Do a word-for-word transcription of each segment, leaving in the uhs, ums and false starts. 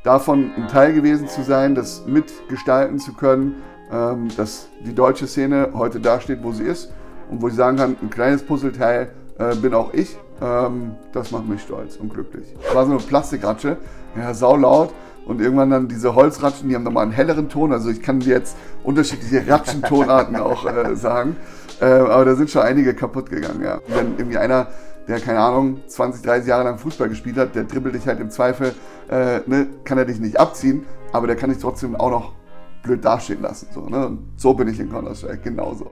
davon ein Teil gewesen zu sein, das mitgestalten zu können, ähm, dass die deutsche Szene heute da steht, wo sie ist und wo ich sagen kann, ein kleines Puzzleteil äh, bin auch ich. Ähm, das macht mich stolz und glücklich. Das war so eine Plastikratsche, ja, saulaut. Und irgendwann dann diese Holzratschen, die haben nochmal einen helleren Ton. Also ich kann dir jetzt unterschiedliche Ratschentonarten auch äh, sagen. Äh, aber da sind schon einige kaputt gegangen, ja. Wenn irgendwie einer, der, keine Ahnung, zwanzig, dreißig Jahre lang Fußball gespielt hat, der dribbelt dich halt im Zweifel, äh, ne, kann er dich nicht abziehen, aber der kann dich trotzdem auch noch blöd dastehen lassen. So, ne? Und so bin ich in Counter-Strike, genauso.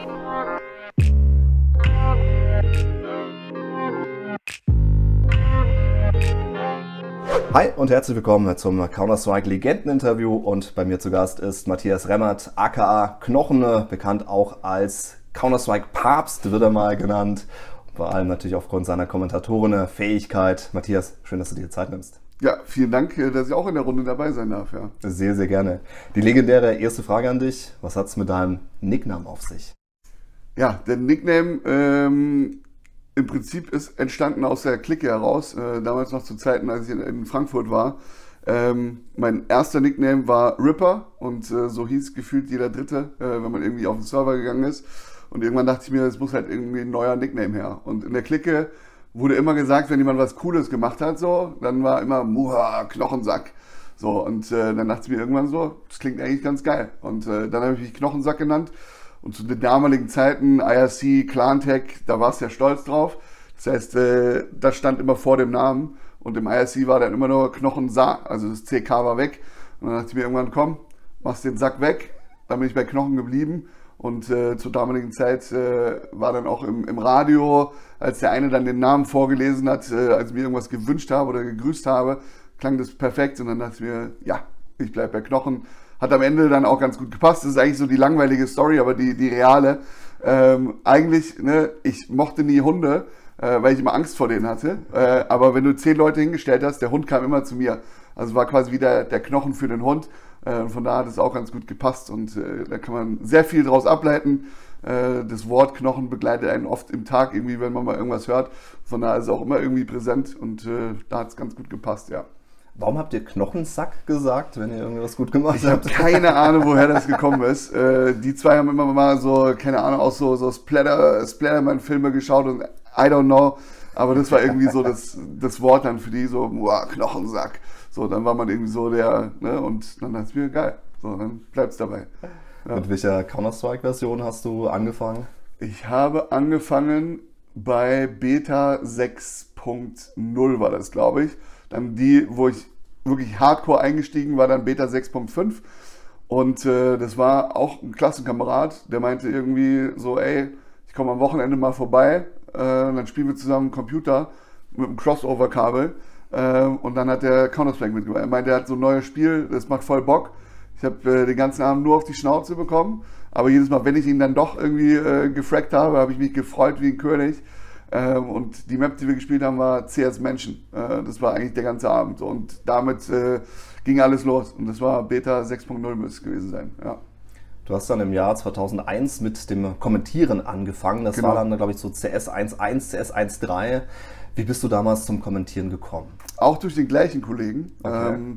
Hi und herzlich willkommen zum Counter-Strike Legenden-Interview und bei mir zu Gast ist Matthias Remmert, aka Knochen, bekannt auch als Counter-Strike Papst, wird er mal genannt. Vor allem natürlich aufgrund seiner Kommentatoren-Fähigkeit. Matthias, schön, dass du dir Zeit nimmst. Ja, vielen Dank, dass ich auch in der Runde dabei sein darf. Ja. Sehr, sehr gerne. Die legendäre erste Frage an dich. Was hat es mit deinem Nickname auf sich? Ja, der Nickname ähm, im Prinzip ist entstanden aus der Clique heraus. Äh, damals noch zu Zeiten, als ich in, in Frankfurt war. Ähm, mein erster Nickname war Ripper und äh, so hieß gefühlt jeder Dritte, äh, wenn man irgendwie auf den Server gegangen ist. Und irgendwann dachte ich mir, es muss halt irgendwie ein neuer Nickname her. Und in der Clique wurde immer gesagt, wenn jemand was Cooles gemacht hat, so, dann war immer Muha, Knochensack. So, und äh, dann dachte ich mir irgendwann so, das klingt eigentlich ganz geil. Und äh, dann habe ich mich Knochensack genannt. Und zu den damaligen Zeiten, I R C, Clantech, da war es ja stolz drauf. Das heißt, äh, das stand immer vor dem Namen. Und im I R C war dann immer nur Knochensack, also das C K war weg. Und dann dachte ich mir irgendwann, komm, machst den Sack weg. Dann bin ich bei Knochen geblieben. Und äh, zur damaligen Zeit äh, war dann auch im, im Radio, als der eine dann den Namen vorgelesen hat, äh, als ich mir irgendwas gewünscht habe oder gegrüßt habe, klang das perfekt. Und dann dachte ich mir, ja, ich bleibe bei Knochen. Hat am Ende dann auch ganz gut gepasst. Das ist eigentlich so die langweilige Story, aber die, die reale. Ähm, eigentlich, ne, ich mochte nie Hunde, äh, weil ich immer Angst vor denen hatte. Äh, aber wenn du zehn Leute hingestellt hast, der Hund kam immer zu mir. Also war quasi wieder der Knochen für den Hund. Äh, von da hat es auch ganz gut gepasst und äh, da kann man sehr viel draus ableiten. Äh, das Wort Knochen begleitet einen oft im Tag irgendwie, wenn man mal irgendwas hört. Von da ist es auch immer irgendwie präsent und äh, da hat es ganz gut gepasst, ja. Warum habt ihr Knochensack gesagt, wenn ihr irgendwas gut gemacht ich habt? Ich habe keine Ahnung, woher das gekommen ist. Äh, die zwei haben immer mal so, keine Ahnung, auch so, so Splatter, Splatterman-Filme geschaut und I don't know. Aber das war irgendwie so das, das Wort dann für die, so, wow, Knochensack. So, dann war man irgendwie so der, ne, und dann dachte ich mir, geil. So, dann bleibt's dabei. Ja. Mit welcher Counter-Strike-Version hast du angefangen? Ich habe angefangen bei Beta sechs Punkt null war das, glaube ich. Dann die, wo ich wirklich hardcore eingestiegen war, dann Beta sechs Punkt fünf. Und äh, das war auch ein Klassenkamerad, der meinte irgendwie so, ey, ich komme am Wochenende mal vorbei, äh, dann spielen wir zusammen Computer mit einem Crossover-Kabel. Äh, und dann hat der Counter-Strike mitgemacht. Er meinte, er hat so ein neues Spiel, das macht voll Bock. Ich habe äh, den ganzen Abend nur auf die Schnauze bekommen. Aber jedes Mal, wenn ich ihn dann doch irgendwie äh, gefragt habe, habe ich mich gefreut wie ein König. Ähm, und die Map, die wir gespielt haben, war C S Menschen. Äh, das war eigentlich der ganze Abend. Und damit äh, ging alles los. Und das war Beta sechs Punkt null müsste es gewesen sein. Ja. Du hast dann im Jahr zweitausendeins mit dem Kommentieren angefangen. Das genau. war dann, glaube ich, so C S eins Punkt eins, C S eins Punkt drei. Wie bist du damals zum Kommentieren gekommen? Auch durch den gleichen Kollegen. Okay. Ähm,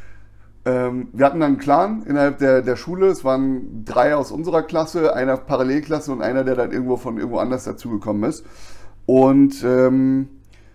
ähm, wir hatten dann einen Clan innerhalb der, der Schule. Es waren drei aus unserer Klasse, einer Parallelklasse und einer, der dann irgendwo von irgendwo anders dazugekommen ist. Und ähm,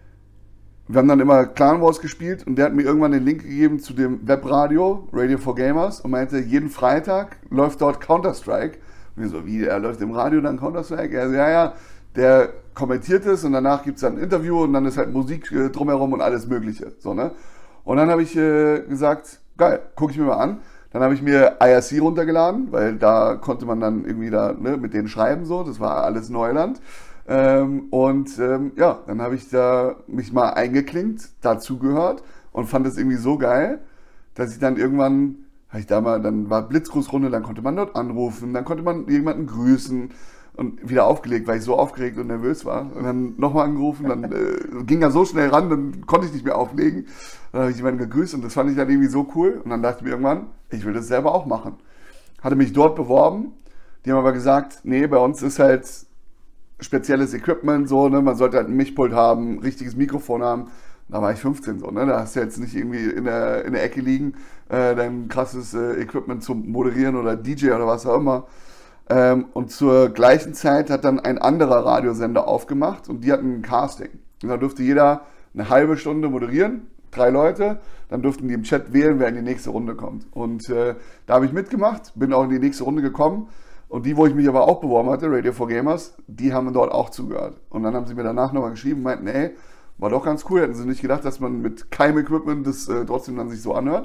wir haben dann immer Clan Wars gespielt und der hat mir irgendwann den Link gegeben zu dem Webradio, Radio for Gamers, und meinte, jeden Freitag läuft dort Counter-Strike. Und wir so, wie, er läuft im Radio dann Counter-Strike? Er so, ja, ja, der kommentiert es und danach gibt es dann ein Interview und dann ist halt Musik äh, drumherum und alles Mögliche. So, ne? Und dann habe ich äh, gesagt, geil, gucke ich mir mal an. Dann habe ich mir I R C runtergeladen, weil da konnte man dann irgendwie da ne, mit denen schreiben, so, das war alles Neuland. Ähm, und ähm, ja, dann habe ich da mich mal eingeklinkt, dazugehört und fand es irgendwie so geil, dass ich dann irgendwann, habe ich da mal, dann war Blitzgrußrunde, dann konnte man dort anrufen, dann konnte man jemanden grüßen und wieder aufgelegt, weil ich so aufgeregt und nervös war. Und dann nochmal angerufen, dann äh, ging er so schnell ran, dann konnte ich nicht mehr auflegen. Dann habe ich jemanden gegrüßt und das fand ich dann irgendwie so cool. Und dann dachte ich mir irgendwann, ich will das selber auch machen. Hatte mich dort beworben, die haben aber gesagt, nee, bei uns ist halt spezielles Equipment, so, ne? Man sollte halt ein Mischpult haben, richtiges Mikrofon haben. Da war ich fünfzehn so, ne? Da hast du jetzt nicht irgendwie in der, in der Ecke liegen, äh, dein krasses äh, Equipment zum Moderieren oder D J oder was auch immer. Ähm, und zur gleichen Zeit hat dann ein anderer Radiosender aufgemacht und die hatten ein Casting. Und da durfte jeder eine halbe Stunde moderieren, drei Leute, dann durften die im Chat wählen, wer in die nächste Runde kommt. Und äh, da habe ich mitgemacht, bin auch in die nächste Runde gekommen. Und die, wo ich mich aber auch beworben hatte, Radio for Gamers, die haben dort auch zugehört. Und dann haben sie mir danach nochmal geschrieben und meinten, ey, war doch ganz cool, hätten sie nicht gedacht, dass man mit keinem Equipment das äh, trotzdem dann sich so anhört.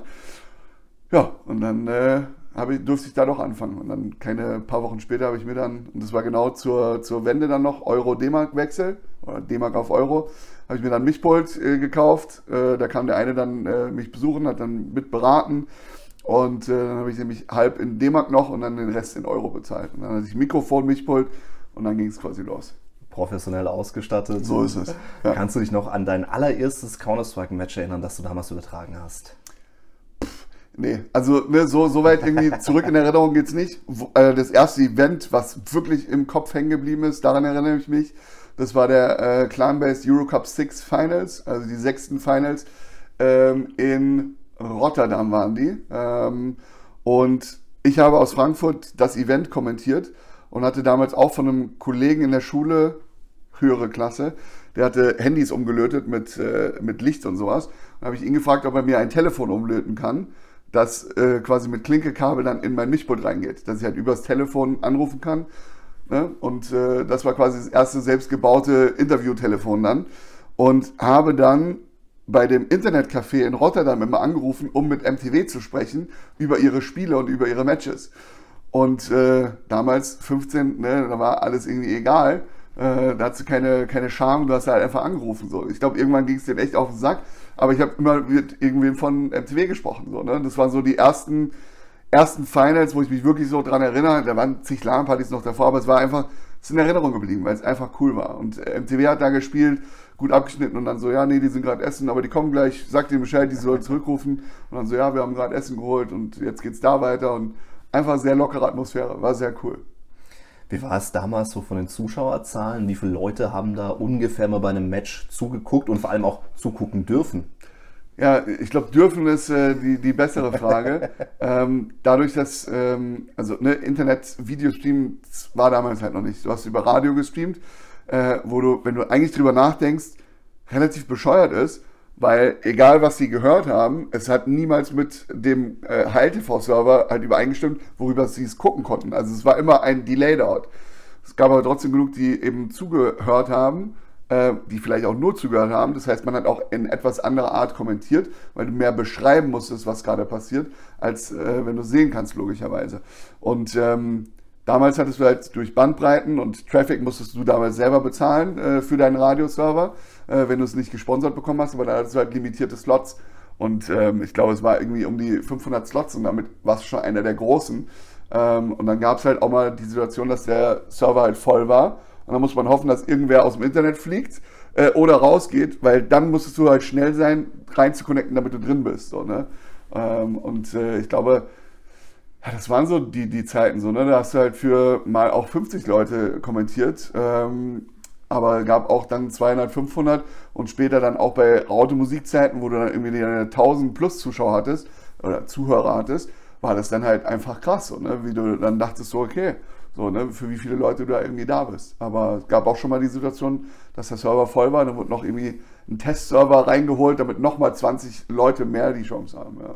Ja, und dann äh, ich, durfte ich da doch anfangen. Und dann keine paar Wochen später habe ich mir dann, und das war genau zur, zur Wende dann noch, Euro-D-Mark-Wechsel, oder D-Mark auf Euro, habe ich mir dann Mischpult äh, gekauft. Äh, da kam der eine dann äh, mich besuchen, hat dann mit beraten. Und äh, dann habe ich nämlich halb in D-Mark noch und dann den Rest in Euro bezahlt. Und dann hatte ich Mikrofon, Mischpult und dann ging es quasi los. Professionell ausgestattet. So ist es. Ja. Kannst du dich noch an dein allererstes Counter-Strike-Match erinnern, das du damals übertragen hast? Pff, nee, also ne, so, so weit irgendwie zurück in Erinnerung geht es nicht. Wo, äh, das erste Event, was wirklich im Kopf hängen geblieben ist, daran erinnere ich mich, das war der äh, Clan-Based Eurocup sechs Finals, also die sechsten Finals ähm, in Rotterdam waren die. Ähm, und ich habe aus Frankfurt das Event kommentiert und hatte damals auch von einem Kollegen in der Schule, höhere Klasse, der hatte Handys umgelötet mit, äh, mit Licht und sowas. Dann habe ich ihn gefragt, ob er mir ein Telefon umlöten kann, das äh, quasi mit Klinkekabel dann in mein Mischpult reingeht, dass ich halt übers Telefon anrufen kann. Ne? Und äh, das war quasi das erste selbstgebaute Interviewtelefon dann. Und habe dann bei dem Internetcafé in Rotterdam immer angerufen, um mit M T V zu sprechen über ihre Spiele und über ihre Matches. Und äh, damals, fünfzehn, ne, da war alles irgendwie egal. Äh, da hast du keine, keine Scham, du hast halt einfach angerufen. So. Ich glaube, irgendwann ging es denen echt auf den Sack. Aber ich habe immer mit irgendwem von M T V gesprochen. So, ne? Das waren so die ersten, ersten Finals, wo ich mich wirklich so dran erinnere. Da waren zig LAN-Partys noch davor, aber es war einfach, es ist in Erinnerung geblieben, weil es einfach cool war. Und M T V hat da gespielt, gut abgeschnitten und dann so, ja, nee, die sind gerade essen, aber die kommen gleich, sag denen Bescheid, die sollen zurückrufen. Und dann so, ja, wir haben gerade Essen geholt und jetzt geht's da weiter. Und einfach sehr lockere Atmosphäre, war sehr cool. Wie war es damals so von den Zuschauerzahlen? Wie viele Leute haben da ungefähr mal bei einem Match zugeguckt und vor allem auch zugucken dürfen? Ja, ich glaube, dürfen ist äh, die, die bessere Frage. ähm, dadurch, dass, ähm, also ne, Internet-Videostream war damals halt noch nicht. Du hast über Radio gestreamt, äh, wo du, wenn du eigentlich drüber nachdenkst, relativ bescheuert ist, weil egal was sie gehört haben, es hat niemals mit dem äh, H L T V-Server halt übereingestimmt, worüber sie es gucken konnten. Also es war immer ein Delay dort. Es gab aber trotzdem genug, die eben zugehört haben, äh, die vielleicht auch nur zugehört haben. Das heißt, man hat auch in etwas anderer Art kommentiert, weil du mehr beschreiben musstest, was gerade passiert, als äh, wenn du sehen kannst, logischerweise. Und ähm, damals hattest du halt durch Bandbreiten und Traffic musstest du damals selber bezahlen äh, für deinen Radioserver, äh, wenn du es nicht gesponsert bekommen hast, aber dann hattest du halt limitierte Slots. Und ähm, ich glaube, es war irgendwie um die fünfhundert Slots und damit warst du schon einer der großen. Ähm, und dann gab es halt auch mal die Situation, dass der Server halt voll war. Und dann muss man hoffen, dass irgendwer aus dem Internet fliegt äh, oder rausgeht, weil dann musstest du halt schnell sein, rein zu connecten, damit du drin bist. So, ne? ähm, und äh, ich glaube, ja, das waren so die, die Zeiten, so, ne? Da hast du halt für mal auch fünfzig Leute kommentiert, ähm, aber gab auch dann zweihundert, fünfhundert und später dann auch bei Raute-Musikzeiten, wo du dann irgendwie tausend plus Zuschauer hattest oder Zuhörer hattest, war das dann halt einfach krass, so, ne? Wie du dann dachtest, so okay, so, ne? Für wie viele Leute du da irgendwie da bist. Aber es gab auch schon mal die Situation, dass der Server voll war, dann wurde noch irgendwie ein Testserver reingeholt, damit nochmal zwanzig Leute mehr die Chance haben, ja.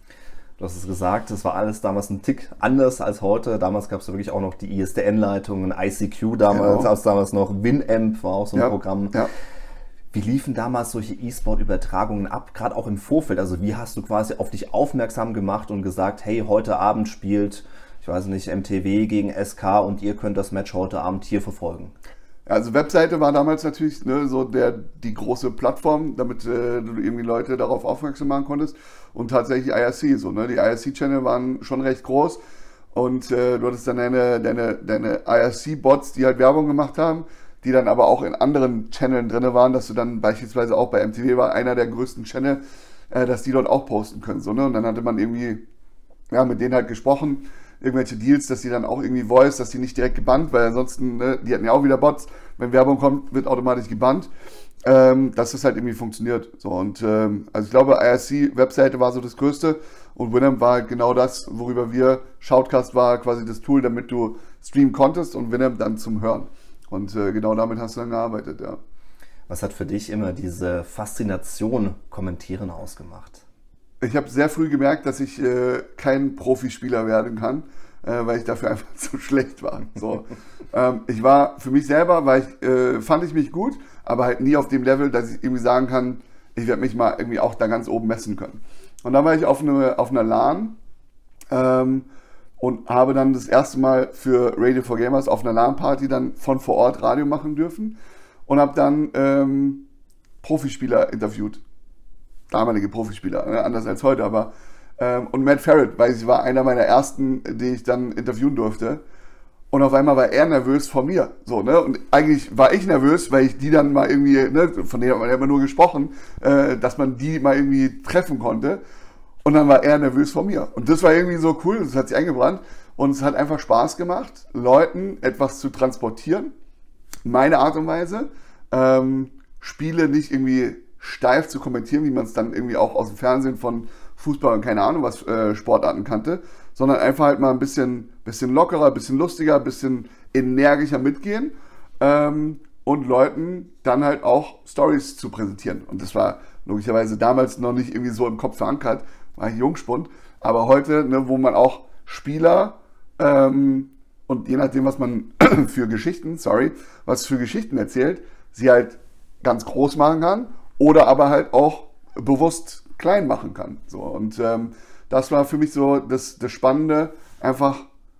Du hast es gesagt, das war alles damals ein Tick anders als heute. Damals gab es ja wirklich auch noch die I S D N-Leitungen, I C Q damals, genau. damals noch Winamp war auch so ein ja, Programm. Ja. Wie liefen damals solche E-Sport-Übertragungen ab, gerade auch im Vorfeld? Also wie hast du quasi auf dich aufmerksam gemacht und gesagt, hey, heute Abend spielt, ich weiß nicht, M T V gegen S K und ihr könnt das Match heute Abend hier verfolgen? Also Webseite war damals natürlich ne, so der, die große Plattform, damit äh, du irgendwie Leute darauf aufmerksam machen konntest. Und tatsächlich I R C. So, ne? Die I R C-Channel waren schon recht groß. Und äh, du hattest dann deine, deine, deine I R C-Bots, die halt Werbung gemacht haben, die dann aber auch in anderen Channeln drin waren, dass du dann beispielsweise auch bei M T V war einer der größten Channel, äh, dass die dort auch posten können. So, ne? Und dann hatte man irgendwie ja, mit denen halt gesprochen, irgendwelche Deals, dass die dann auch irgendwie Voice, dass die nicht direkt gebannt, weil ansonsten, ne, die hatten ja auch wieder Bots, wenn Werbung kommt, wird automatisch gebannt, ähm, dass das halt irgendwie funktioniert. So, und ähm, also ich glaube, I R C-Webseite war so das Größte und Winamp war halt genau das, worüber wir, Shoutcast war quasi das Tool, damit du streamen konntest und Winamp dann zum Hören. Und äh, genau damit hast du dann gearbeitet, ja. Was hat für dich immer diese Faszination Kommentieren ausgemacht? Ich habe sehr früh gemerkt, dass ich äh, kein Profispieler werden kann, äh, weil ich dafür einfach zu schlecht war. So. ähm, ich war für mich selber, weil ich, äh, fand ich mich gut, aber halt nie auf dem Level, dass ich irgendwie sagen kann, ich werde mich mal irgendwie auch da ganz oben messen können. Und dann war ich auf, eine, auf einer LAN ähm, und habe dann das erste Mal für Radio for Gamers auf einer LAN-Party dann von vor Ort Radio machen dürfen und habe dann ähm, Profispieler interviewt. Damalige Profispieler, ne? Anders als heute, aber ähm, und Matt Farrett, weil sie war einer meiner ersten, die ich dann interviewen durfte. Und auf einmal war er nervös vor mir. So, ne? Und eigentlich war ich nervös, weil ich die dann mal irgendwie, ne, von denen hat man ja immer nur gesprochen, äh, dass man die mal irgendwie treffen konnte. Und dann war er nervös vor mir. Und das war irgendwie so cool, das hat sich eingebrannt. Und es hat einfach Spaß gemacht, Leuten etwas zu transportieren. Meine Art und Weise. Ähm, Spiele nicht irgendwie steif zu kommentieren, wie man es dann irgendwie auch aus dem Fernsehen von Fußball und keine Ahnung was äh, Sportarten kannte, sondern einfach halt mal ein bisschen, bisschen lockerer, ein bisschen lustiger, ein bisschen energischer mitgehen ähm, und Leuten dann halt auch Stories zu präsentieren. Und das war logischerweise damals noch nicht irgendwie so im Kopf verankert, war ich Jungspund, aber heute, ne, wo man auch Spieler ähm, und je nachdem, was man für Geschichten, sorry, was für Geschichten erzählt, sie halt ganz groß machen kann oder aber halt auch bewusst klein machen kann. So, und ähm, das war für mich so das, das Spannende, einfach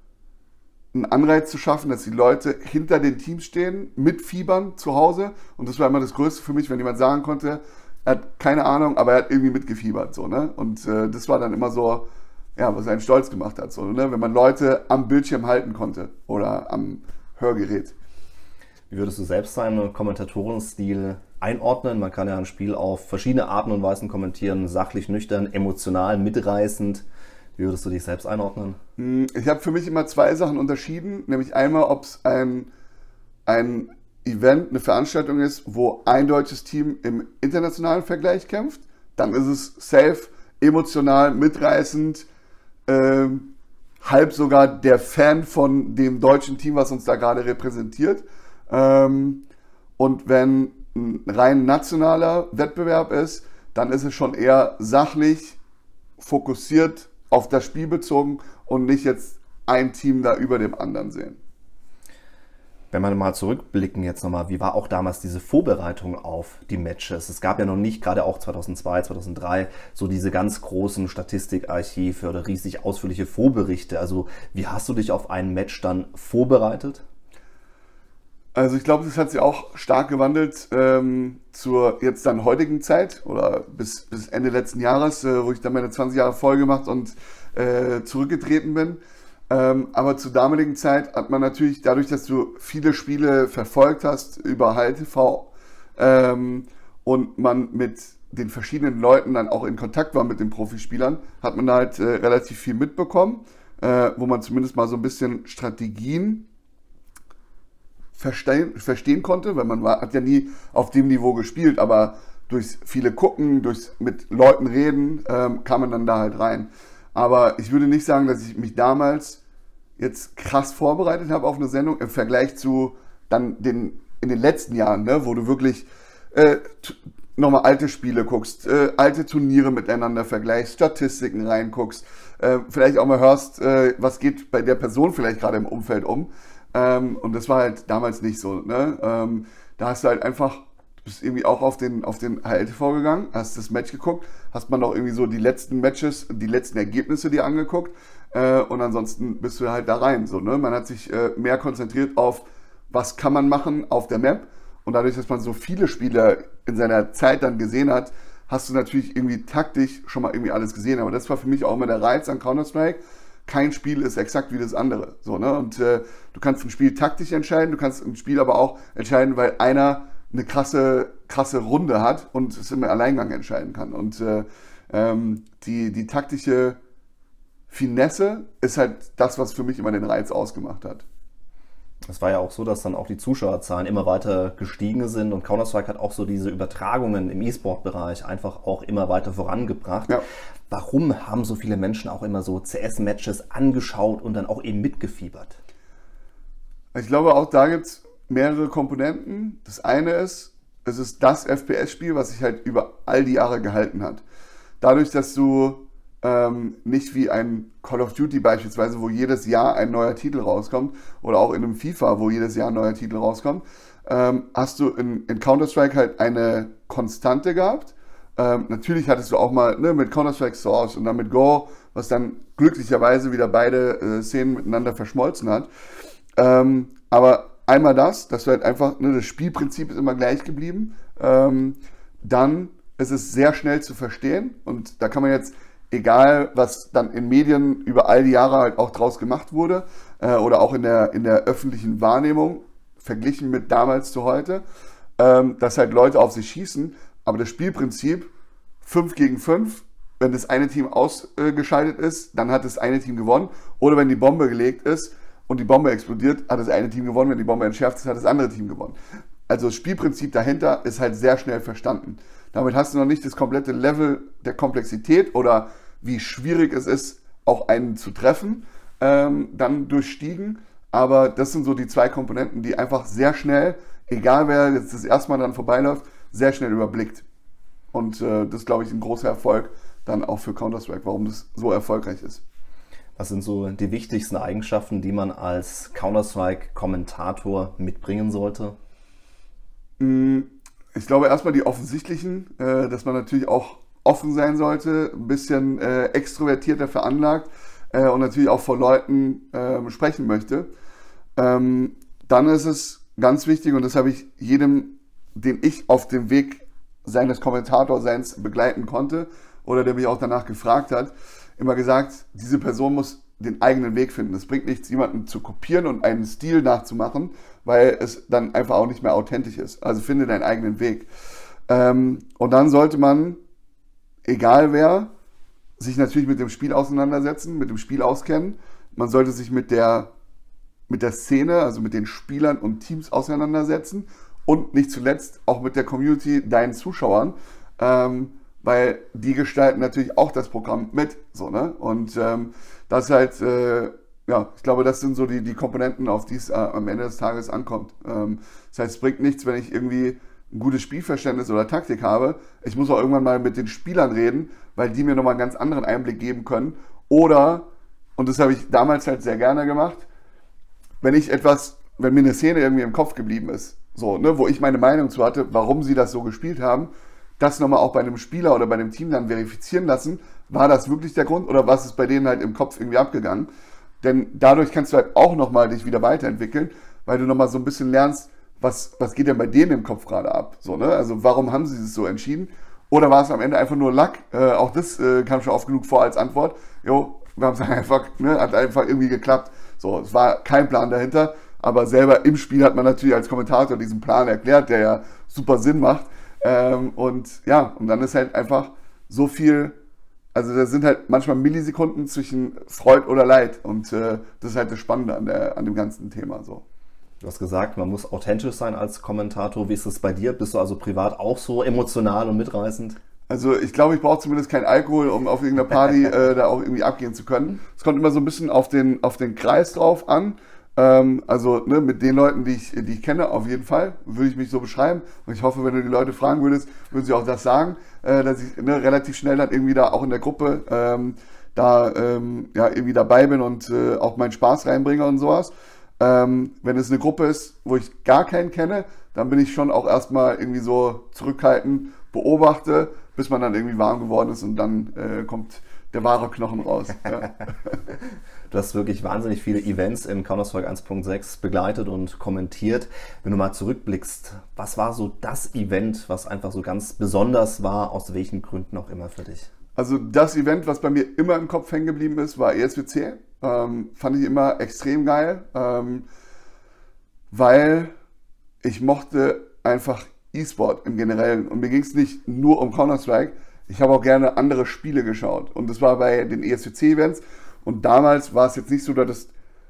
einen Anreiz zu schaffen, dass die Leute hinter den Teams stehen, mitfiebern zu Hause. Und das war immer das Größte für mich, wenn jemand sagen konnte, er hat keine Ahnung, aber er hat irgendwie mitgefiebert. So, ne? Und äh, das war dann immer so, ja, was einen stolz gemacht hat. So, ne? Wenn man Leute am Bildschirm halten konnte oder am Hörgerät. Wie würdest du selbst deinen Kommentatorenstil einordnen? Man kann ja ein Spiel auf verschiedene Arten und Weisen kommentieren, sachlich, nüchtern, emotional, mitreißend. Wie würdest du dich selbst einordnen? Ich habe für mich immer zwei Sachen unterschieden, nämlich einmal, ob es ein, ein Event, eine Veranstaltung ist, wo ein deutsches Team im internationalen Vergleich kämpft, dann ist es safe, emotional, mitreißend, äh, halb sogar der Fan von dem deutschen Team, was uns da gerade repräsentiert. Ähm, und wenn ein rein nationaler Wettbewerb ist, dann ist es schon eher sachlich, fokussiert, auf das Spiel bezogen und nicht jetzt ein Team da über dem anderen sehen. Wenn wir mal zurückblicken jetzt nochmal, wie war auch damals diese Vorbereitung auf die Matches? Es gab ja noch nicht, gerade auch zweitausendzwei, zweitausenddrei, so diese ganz großen Statistikarchive oder riesig ausführliche Vorberichte. Also wie hast du dich auf ein Match dann vorbereitet? Also ich glaube, das hat sich auch stark gewandelt ähm, zur jetzt dann heutigen Zeit oder bis, bis Ende letzten Jahres, äh, wo ich dann meine zwanzig Jahre voll gemacht und äh, zurückgetreten bin. Ähm, aber zur damaligen Zeit hat man natürlich, dadurch, dass du viele Spiele verfolgt hast über H L T V ähm, und man mit den verschiedenen Leuten dann auch in Kontakt war mit den Profispielern, hat man da halt äh, relativ viel mitbekommen, äh, wo man zumindest mal so ein bisschen Strategien Verstehen, verstehen konnte, weil man war, hat ja nie auf dem Niveau gespielt, aber durch viele Gucken, durch mit Leuten reden, ähm, kam man dann da halt rein. Aber ich würde nicht sagen, dass ich mich damals jetzt krass vorbereitet habe auf eine Sendung im Vergleich zu dann den in den letzten Jahren, ne, wo du wirklich äh, nochmal alte Spiele guckst, äh, alte Turniere miteinander vergleichst, Statistiken reinguckst, äh, vielleicht auch mal hörst, äh, was geht bei der Person vielleicht gerade im Umfeld um. Ähm, und das war halt damals nicht so. Ne? Ähm, da hast du halt einfach, du bist irgendwie auch auf den, auf den H L T V gegangen, hast das Match geguckt, hast man auch irgendwie so die letzten Matches, die letzten Ergebnisse dir angeguckt äh, und ansonsten bist du halt da rein. So, ne? Man hat sich äh, mehr konzentriert auf, was kann man machen auf der Map und dadurch, dass man so viele Spiele in seiner Zeit dann gesehen hat, hast du natürlich irgendwie taktisch schon mal irgendwie alles gesehen. Aber das war für mich auch immer der Reiz an Counter-Strike. Kein Spiel ist exakt wie das andere. So, ne? Und äh, du kannst ein Spiel taktisch entscheiden, du kannst ein Spiel aber auch entscheiden, weil einer eine krasse, krasse Runde hat und es im Alleingang entscheiden kann. Und äh, ähm, die, die taktische Finesse ist halt das, was für mich immer den Reiz ausgemacht hat. Es war ja auch so, dass dann auch die Zuschauerzahlen immer weiter gestiegen sind und Counter-Strike hat auch so diese Übertragungen im E-Sport-Bereich einfach auch immer weiter vorangebracht. Ja. Warum haben so viele Menschen auch immer so C S-Matches angeschaut und dann auch eben mitgefiebert? Ich glaube, auch da gibt es mehrere Komponenten. Das eine ist, es ist das F P S-Spiel, was sich halt über all die Jahre gehalten hat. Dadurch, dass du ähm, nicht wie ein Call of Duty beispielsweise, wo jedes Jahr ein neuer Titel rauskommt, oder auch in einem FIFA, wo jedes Jahr ein neuer Titel rauskommt, ähm, hast du in, in Counter-Strike halt eine Konstante gehabt. Ähm, natürlich hattest du auch mal ne, mit Counter-Strike Source und dann mit Go, was dann glücklicherweise wieder beide äh, Szenen miteinander verschmolzen hat. Ähm, aber einmal das, dass du halt einfach, ne, das Spielprinzip ist immer gleich geblieben. Ähm, dann ist es sehr schnell zu verstehen und da kann man jetzt, egal was dann in Medien über all die Jahre halt auch draus gemacht wurde äh, oder auch in der, in der öffentlichen Wahrnehmung, verglichen mit damals zu heute, ähm, dass halt Leute auf sich schießen, aber das Spielprinzip fünf gegen fünf, wenn das eine Team ausgeschaltet ist, dann hat das eine Team gewonnen, oder wenn die Bombe gelegt ist und die Bombe explodiert, hat das eine Team gewonnen, wenn die Bombe entschärft ist, hat das andere Team gewonnen. Also das Spielprinzip dahinter ist halt sehr schnell verstanden. Damit hast du noch nicht das komplette Level der Komplexität oder wie schwierig es ist, auch einen zu treffen, ähm, dann durchstiegen. Aber das sind so die zwei Komponenten, die einfach sehr schnell, egal wer jetzt das erste Mal dran vorbeiläuft, sehr schnell überblickt. Und äh, das ist, glaube ich, ein großer Erfolg dann auch für Counter-Strike, warum das so erfolgreich ist. Was sind so die wichtigsten Eigenschaften, die man als Counter-Strike-Kommentator mitbringen sollte? Ich glaube erstmal die offensichtlichen, äh, dass man natürlich auch offen sein sollte, ein bisschen äh, extrovertierter veranlagt äh, und natürlich auch vor Leuten äh, sprechen möchte. Ähm, dann ist es ganz wichtig, und das habe ich jedem, den ich auf dem Weg seines Kommentatorseins begleiten konnte oder der mich auch danach gefragt hat, immer gesagt, diese Person muss den eigenen Weg finden. Es bringt nichts, jemanden zu kopieren und einen Stil nachzumachen, weil es dann einfach auch nicht mehr authentisch ist. Also finde deinen eigenen Weg. Ähm, und dann sollte man, egal wer, sich natürlich mit dem Spiel auseinandersetzen, mit dem Spiel auskennen. Man sollte sich mit der, mit der Szene, also mit den Spielern und Teams auseinandersetzen und nicht zuletzt auch mit der Community, deinen Zuschauern, ähm, weil die gestalten natürlich auch das Programm mit. So, ne? Und ähm, das halt, äh, ja, ich glaube, das sind so die, die Komponenten, auf die es äh, am Ende des Tages ankommt. Ähm, das heißt, es bringt nichts, wenn ich irgendwie ein gutes Spielverständnis oder Taktik habe. Ich muss auch irgendwann mal mit den Spielern reden, weil die mir nochmal einen ganz anderen Einblick geben können. Oder, und das habe ich damals halt sehr gerne gemacht, wenn ich etwas, wenn mir eine Szene irgendwie im Kopf geblieben ist, so, ne, wo ich meine Meinung zu hatte, warum sie das so gespielt haben, das nochmal auch bei einem Spieler oder bei einem Team dann verifizieren lassen, war das wirklich der Grund oder was ist bei denen halt im Kopf irgendwie abgegangen? Denn dadurch kannst du halt auch nochmal dich wieder weiterentwickeln, weil du nochmal so ein bisschen lernst, was, was geht denn bei denen im Kopf gerade ab? So, ne? Also warum haben sie es so entschieden? Oder war es am Ende einfach nur Luck? Äh, auch das äh, kam schon oft genug vor als Antwort. Jo, wir haben es einfach, ne, hat einfach irgendwie geklappt. So, es war kein Plan dahinter, aber selber im Spiel hat man natürlich als Kommentator diesen Plan erklärt, der ja super Sinn macht. Ähm, und ja, und dann ist halt einfach so viel, also da sind halt manchmal Millisekunden zwischen Freud oder Leid und äh, das ist halt das Spannende an, der, an dem ganzen Thema. So. Du hast gesagt, man muss authentisch sein als Kommentator. Wie ist es bei dir? Bist du also privat auch so emotional und mitreißend? Also ich glaube, ich brauche zumindest keinen Alkohol, um auf irgendeiner Party äh, da auch irgendwie abgehen zu können. Es kommt immer so ein bisschen auf den, auf den Kreis drauf an. Ähm, also ne, mit den Leuten, die ich, die ich kenne, auf jeden Fall, würde ich mich so beschreiben. Und ich hoffe, wenn du die Leute fragen würdest, würden sie auch das sagen, äh, dass ich ne, relativ schnell dann irgendwie da auch in der Gruppe ähm, da ähm, ja, irgendwie dabei bin und äh, auch meinen Spaß reinbringe und sowas. Ähm, wenn es eine Gruppe ist, wo ich gar keinen kenne, dann bin ich schon auch erstmal irgendwie so zurückhaltend, beobachte, bis man dann irgendwie warm geworden ist und dann äh, kommt der wahre Knochen raus. Ja. Du hast wirklich wahnsinnig viele Events im Counter-Strike eins Punkt sechs begleitet und kommentiert. Wenn du mal zurückblickst, was war so das Event, was einfach so ganz besonders war, aus welchen Gründen auch immer für dich? Also das Event, was bei mir immer im Kopf hängen geblieben ist, war E S W C. Ähm, fand ich immer extrem geil, ähm, weil ich mochte einfach E-Sport im Generellen. Und mir ging es nicht nur um Counter-Strike, ich habe auch gerne andere Spiele geschaut. Und das war bei den E S W C-Events, Und damals war es jetzt nicht so, dass das,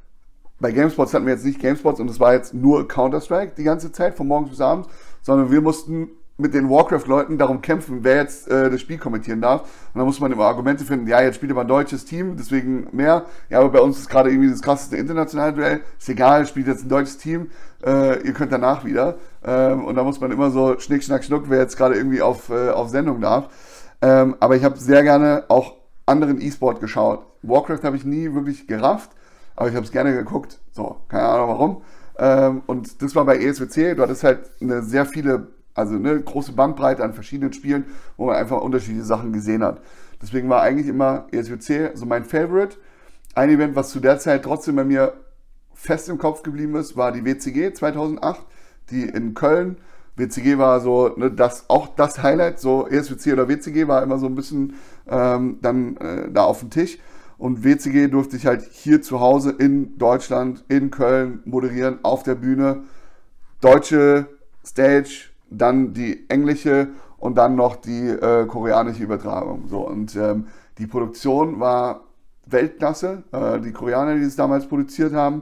bei GameSpots hatten wir jetzt nicht GameSpots und es war jetzt nur Counter-Strike die ganze Zeit, von morgens bis abends, sondern wir mussten mit den Warcraft-Leuten darum kämpfen, wer jetzt äh, das Spiel kommentieren darf. Und da muss man immer Argumente finden, ja, jetzt spielt aber ein deutsches Team, deswegen mehr. Ja, aber bei uns ist gerade irgendwie das krasseste internationale Duell. Ist egal, spielt jetzt ein deutsches Team, äh, ihr könnt danach wieder. Ähm, und da muss man immer so schnick, schnack, schnuck, wer jetzt gerade irgendwie auf, äh, auf Sendung darf. Ähm, aber ich habe sehr gerne auch anderen E-Sport geschaut. Warcraft habe ich nie wirklich gerafft, aber ich habe es gerne geguckt. So, keine Ahnung warum. Ähm, und das war bei E S W C, du hattest halt eine sehr viele Also eine große Bandbreite an verschiedenen Spielen, wo man einfach unterschiedliche Sachen gesehen hat. Deswegen war eigentlich immer E S W C so mein Favorite. Ein Event, was zu der Zeit trotzdem bei mir fest im Kopf geblieben ist, war die W C G zweitausendacht, die in Köln. W C G war so, ne, das, auch das Highlight, so E S W C oder W C G war immer so ein bisschen ähm, dann äh, da auf dem Tisch. Und W C G durfte ich halt hier zu Hause in Deutschland, in Köln moderieren, auf der Bühne. Deutsche Stage, dann die englische und dann noch die äh, koreanische Übertragung. So, und ähm, die Produktion war Weltklasse, äh, die Koreaner, die es damals produziert haben.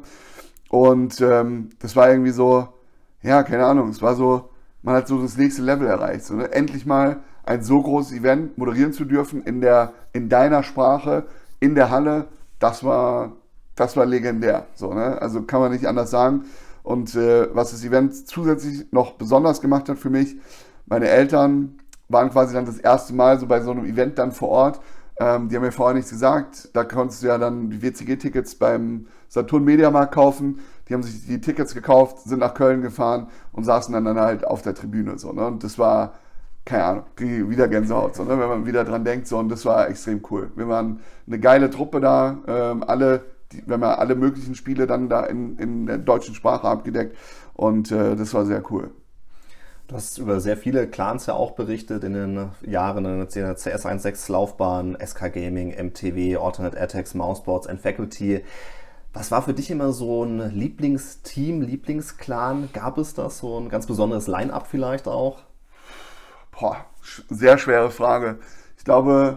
Und ähm, das war irgendwie so, ja, keine Ahnung, es war so, man hat so das nächste Level erreicht. So, ne? Endlich mal ein so großes Event moderieren zu dürfen in, der, in deiner Sprache, in der Halle, das war, das war legendär. So, ne? Also kann man nicht anders sagen. Und äh, was das Event zusätzlich noch besonders gemacht hat für mich, meine Eltern waren quasi dann das erste Mal so bei so einem Event dann vor Ort. Ähm, die haben mir vorher nichts gesagt. Da konntest du ja dann die W C G-Tickets beim Saturn Mediamarkt kaufen. Die haben sich die Tickets gekauft, sind nach Köln gefahren und saßen dann, dann halt auf der Tribüne. So, ne? Und das war, keine Ahnung, wieder Gänsehaut, so, ne? Wenn man wieder dran denkt. So, und das war extrem cool. Wir waren eine geile Truppe da, ähm, alle. Die, wir haben ja alle möglichen Spiele dann da in, in der deutschen Sprache abgedeckt und äh, das war sehr cool. Du hast über sehr viele Clans ja auch berichtet in den Jahren, in der C S eins Punkt sechs Laufbahn, S K Gaming, M T W, Alternate Attacks, Mouseboards, N-Faculty. Was war für dich immer so ein Lieblingsteam, Lieblingsclan? Gab es das? So ein ganz besonderes Line-Up vielleicht auch? Boah, sehr schwere Frage. Ich glaube,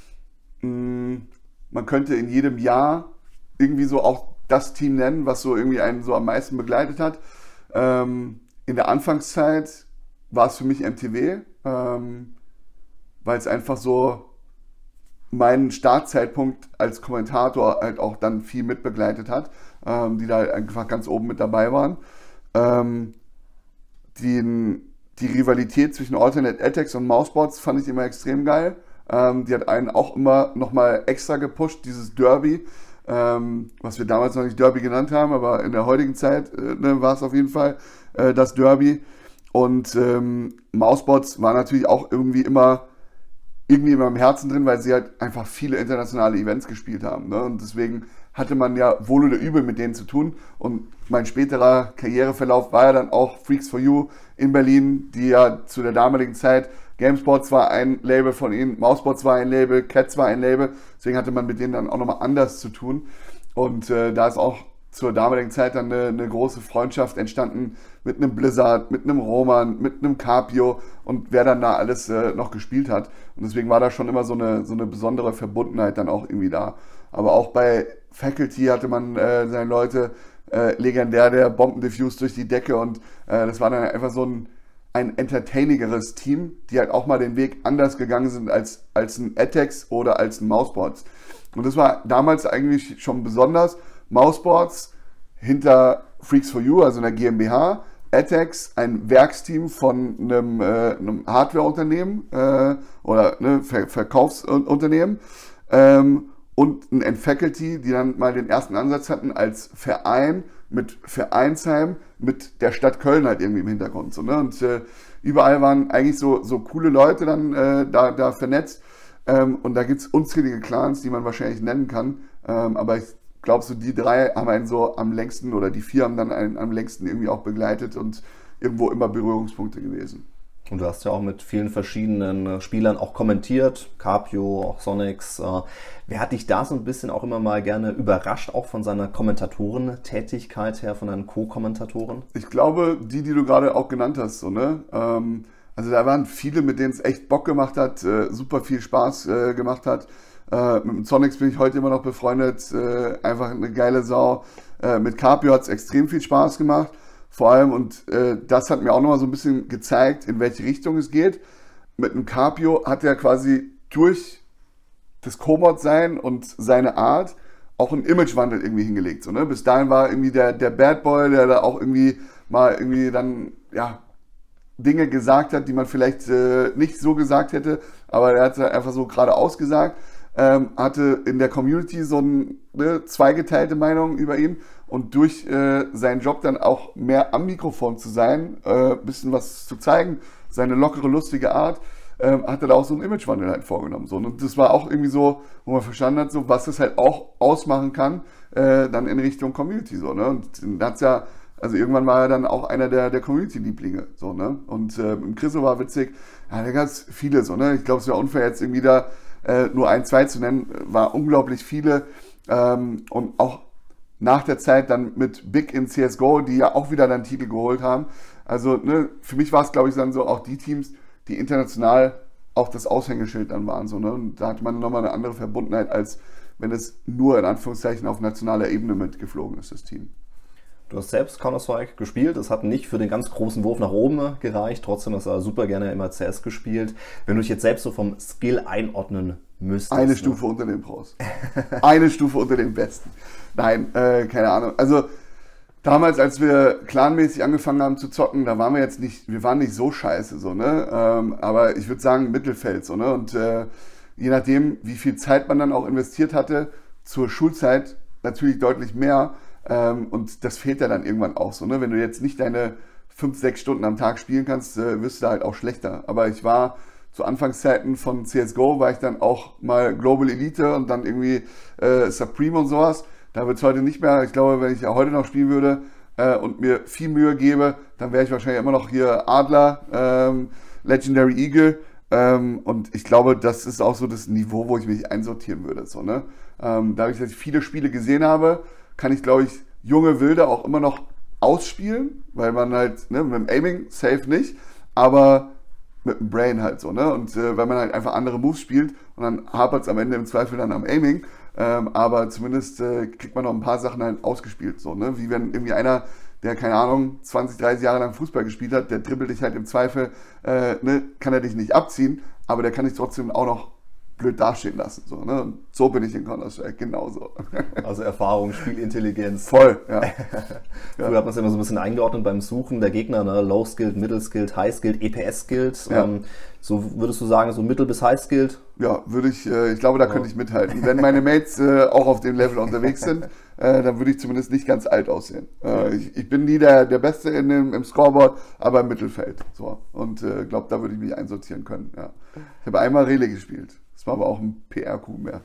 mh, man könnte in jedem Jahr irgendwie so auch das Team nennen, was so irgendwie einen so am meisten begleitet hat. Ähm, in der Anfangszeit war es für mich M T W, ähm, weil es einfach so meinen Startzeitpunkt als Kommentator halt auch dann viel mitbegleitet hat, ähm, die da halt einfach ganz oben mit dabei waren. Ähm, die, die Rivalität zwischen Alternate Attacks und Mouseboards fand ich immer extrem geil. Ähm, die hat einen auch immer nochmal extra gepusht, dieses Derby, ähm, was wir damals noch nicht Derby genannt haben, aber in der heutigen Zeit äh, ne, war es auf jeden Fall äh, das Derby. Und ähm, Mouseboards war natürlich auch irgendwie immer irgendwie in meinem Herzen drin, weil sie halt einfach viele internationale Events gespielt haben. Ne? Und deswegen hatte man ja wohl oder übel mit denen zu tun. Und mein späterer Karriereverlauf war ja dann auch Freaks for You in Berlin, die ja zu der damaligen Zeit, GameSpots war ein Label von ihnen, Mouseboards war ein Label, Cats war ein Label. Deswegen hatte man mit denen dann auch nochmal anders zu tun. Und äh, da ist auch zur damaligen Zeit dann eine, eine große Freundschaft entstanden mit einem Blizzard, mit einem Roman, mit einem Capio und wer dann da alles äh, noch gespielt hat. Und deswegen war da schon immer so eine, so eine besondere Verbundenheit dann auch irgendwie da. Aber auch bei Faculty hatte man äh, seine Leute, äh, legendär der Bombendifuse durch die Decke und äh, das war dann einfach so ein, ein entertainigeres Team, die halt auch mal den Weg anders gegangen sind als, als ein Attacks oder als ein Mouseboards. Und das war damals eigentlich schon besonders. Mouseboards hinter Freaks for You, also einer GmbH, Attacks, ein Werksteam von einem, äh, einem Hardwareunternehmen äh, oder ne, Ver Verkaufsunternehmen ähm, und ein N-Faculty, die dann mal den ersten Ansatz hatten als Verein mit Vereinsheim mit der Stadt Köln halt irgendwie im Hintergrund. So, ne? Und äh, überall waren eigentlich so, so coole Leute dann äh, da, da vernetzt ähm, und da gibt es unzählige Clans, die man wahrscheinlich nennen kann, ähm, aber ich glaubst du, die drei haben einen so am längsten oder die vier haben dann einen am längsten irgendwie auch begleitet und irgendwo immer Berührungspunkte gewesen. Und du hast ja auch mit vielen verschiedenen Spielern auch kommentiert, Capio, auch Sonics. Wer hat dich da so ein bisschen auch immer mal gerne überrascht, auch von seiner Kommentatorentätigkeit her, von deinen Co-Kommentatoren? Ich glaube, die, die du gerade auch genannt hast, so, ne? Ähm, also da waren viele, mit denen es echt Bock gemacht hat, äh, super viel Spaß äh, gemacht hat. Äh, mit dem Sonics bin ich heute immer noch befreundet. Äh, einfach eine geile Sau. Äh, mit Carpio hat es extrem viel Spaß gemacht. Vor allem, und äh, das hat mir auch nochmal so ein bisschen gezeigt, in welche Richtung es geht. Mit dem Carpio hat er quasi durch das Kobold-Sein und seine Art auch einen Imagewandel irgendwie hingelegt. So, ne? Bis dahin war irgendwie der, der Bad Boy, der da auch irgendwie mal irgendwie dann, ja, Dinge gesagt hat, die man vielleicht äh, nicht so gesagt hätte, aber er hat es einfach so gerade ausgesagt. Ähm, hatte in der Community so eine ne, zweigeteilte Meinung über ihn und durch äh, seinen Job dann auch mehr am Mikrofon zu sein, ein äh, bisschen was zu zeigen, seine lockere, lustige Art, äh, hat er da auch so einen Imagewandel halt vorgenommen. So. Und das war auch irgendwie so, wo man verstanden hat, so, was das halt auch ausmachen kann, äh, dann in Richtung Community. So, ne? Und da hat's ja, also irgendwann war er dann auch einer der, der Community-Lieblinge. So, ne? Und äh, im Chriso war witzig, ja, da gab es viele so, ne? Ich glaube, es wäre unfair, jetzt irgendwie da äh, nur ein, zwei zu nennen, war unglaublich viele. Ähm, und auch nach der Zeit dann mit Big in C S G O, die ja auch wieder dann Titel geholt haben. Also ne, für mich war es, glaube ich, dann so auch die Teams, die international auch das Aushängeschild dann waren. So, ne? Und da hatte man nochmal eine andere Verbundenheit, als wenn es nur in Anführungszeichen auf nationaler Ebene mitgeflogen ist, das Team. Du hast selbst Counter-Strike gespielt, es hat nicht für den ganz großen Wurf nach oben gereicht, trotzdem hast du super gerne immer C S gespielt. Wenn du dich jetzt selbst so vom Skill einordnen müsstest. Eine ne? Stufe unter den Pros. Eine Stufe unter den Besten. Nein, äh, keine Ahnung. Also damals, als wir clanmäßig angefangen haben zu zocken, da waren wir jetzt nicht, wir waren nicht so scheiße, so, ne? Ähm, aber ich würde sagen Mittelfeld, so, ne? Und äh, je nachdem, wie viel Zeit man dann auch investiert hatte, zur Schulzeit natürlich deutlich mehr. Ähm, und das fehlt ja dann irgendwann auch so, ne? Wenn du jetzt nicht deine fünf, sechs Stunden am Tag spielen kannst, äh, wirst du da halt auch schlechter. Aber ich war zu Anfangszeiten von C S G O, war ich dann auch mal Global Elite und dann irgendwie äh, Supreme und sowas. Da wird es heute nicht mehr. Ich glaube, wenn ich ja heute noch spielen würde äh, und mir viel Mühe gebe, dann wäre ich wahrscheinlich immer noch hier Adler, ähm, Legendary Eagle. Ähm, und ich glaube, das ist auch so das Niveau, wo ich mich einsortieren würde. So, ne? ähm, dadurch, dass ich viele Spiele gesehen habe, kann ich, glaube ich, junge Wilde auch immer noch ausspielen, weil man halt, ne, mit dem Aiming safe nicht, aber mit dem Brain halt so, ne? Und äh, weil man halt einfach andere Moves spielt und dann hapert es am Ende im Zweifel dann am Aiming, ähm, aber zumindest äh, kriegt man noch ein paar Sachen halt ausgespielt, so, ne? Wie wenn irgendwie einer, der, keine Ahnung, zwanzig, dreißig Jahre lang Fußball gespielt hat, der dribbelt dich halt im Zweifel, äh, ne, kann er dich nicht abziehen, aber der kann dich trotzdem auch noch blöd dastehen lassen. So, ne? Und so bin ich in Counter-Strike, genauso. Also Erfahrung, Spielintelligenz. Voll, ja. Früher hat man es immer so ein bisschen eingeordnet beim Suchen der Gegner, ne? Low-Skilled, Middle-Skilled, High-Skilled, E P S-Skilled. Ja. Ähm, so würdest du sagen, so Mittel- bis High-Skilled? Ja, würde ich, äh, ich glaube, da könnte ich mithalten. Wenn meine Mates äh, auch auf dem Level unterwegs sind, äh, dann würde ich zumindest nicht ganz alt aussehen. Äh, ich, ich bin nie der, der Beste in dem, im Scoreboard, aber im Mittelfeld. So. Und ich äh, glaube, da würde ich mich einsortieren können. Ja. Ich habe einmal Rele gespielt. Das war aber auch ein P R-Coup mehr.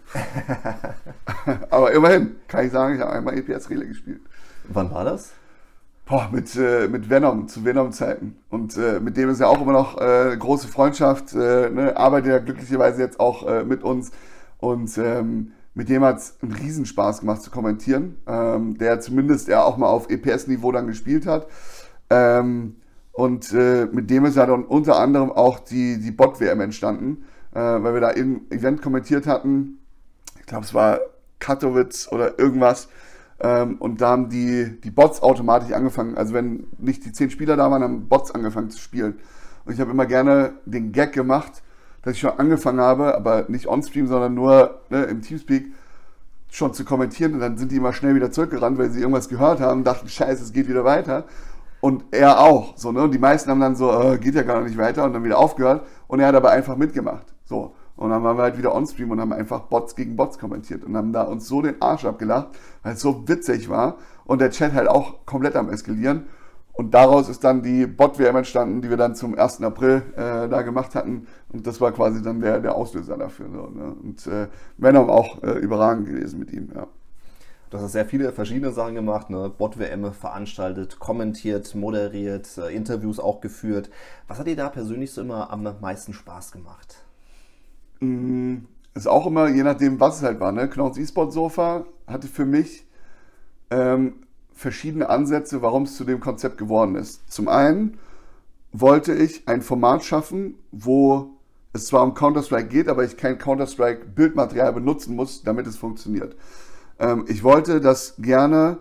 Aber immerhin kann ich sagen, ich habe einmal E P S-Rele gespielt. Wann war das? Boah, mit, äh, mit Venom, zu Venom-Zeiten. Und äh, mit dem ist ja auch immer noch äh, eine große Freundschaft. Äh, ne? Arbeitet ja glücklicherweise jetzt auch äh, mit uns. Und ähm, mit dem hat es einen Riesenspaß gemacht zu kommentieren. Ähm, der zumindest ja auch mal auf E P S-Niveau dann gespielt hat. Ähm, und äh, mit dem ist ja dann unter anderem auch die, die Bot-W M entstanden. Weil wir da ein Event kommentiert hatten, ich glaube es war Katowice oder irgendwas, und da haben die, die Bots automatisch angefangen, also wenn nicht die zehn Spieler da waren, haben Bots angefangen zu spielen. Und ich habe immer gerne den Gag gemacht, dass ich schon angefangen habe, aber nicht on-stream, sondern nur, ne, im Teamspeak, schon zu kommentieren, und dann sind die immer schnell wieder zurückgerannt, weil sie irgendwas gehört haben und dachten, scheiße, es geht wieder weiter. Und er auch, so, ne? Und die meisten haben dann so, äh, geht ja gar nicht weiter, und dann wieder aufgehört, und er hat aber einfach mitgemacht. So. Und dann waren wir halt wieder on-stream und haben einfach Bots gegen Bots kommentiert und haben da uns so den Arsch abgelacht, weil es so witzig war und der Chat halt auch komplett am Eskalieren. Und daraus ist dann die Bot-W M entstanden, die wir dann zum ersten April äh, da gemacht hatten. Und das war quasi dann der, der Auslöser dafür. So, ne? Und äh, Venom auch äh, überragend gewesen mit ihm, ja. Du hast sehr viele verschiedene Sachen gemacht, ne? Bot-W M veranstaltet, kommentiert, moderiert, äh, Interviews auch geführt. Was hat dir da persönlich so immer am meisten Spaß gemacht? Mm, ist auch immer, je nachdem, was es halt war. Ne? Knauts E-Sport-Sofa hatte für mich ähm, verschiedene Ansätze, warum es zu dem Konzept geworden ist. Zum einen wollte ich ein Format schaffen, wo es zwar um Counter-Strike geht, aber ich kein Counter-Strike-Bildmaterial benutzen muss, damit es funktioniert. Ähm, ich wollte, dass gerne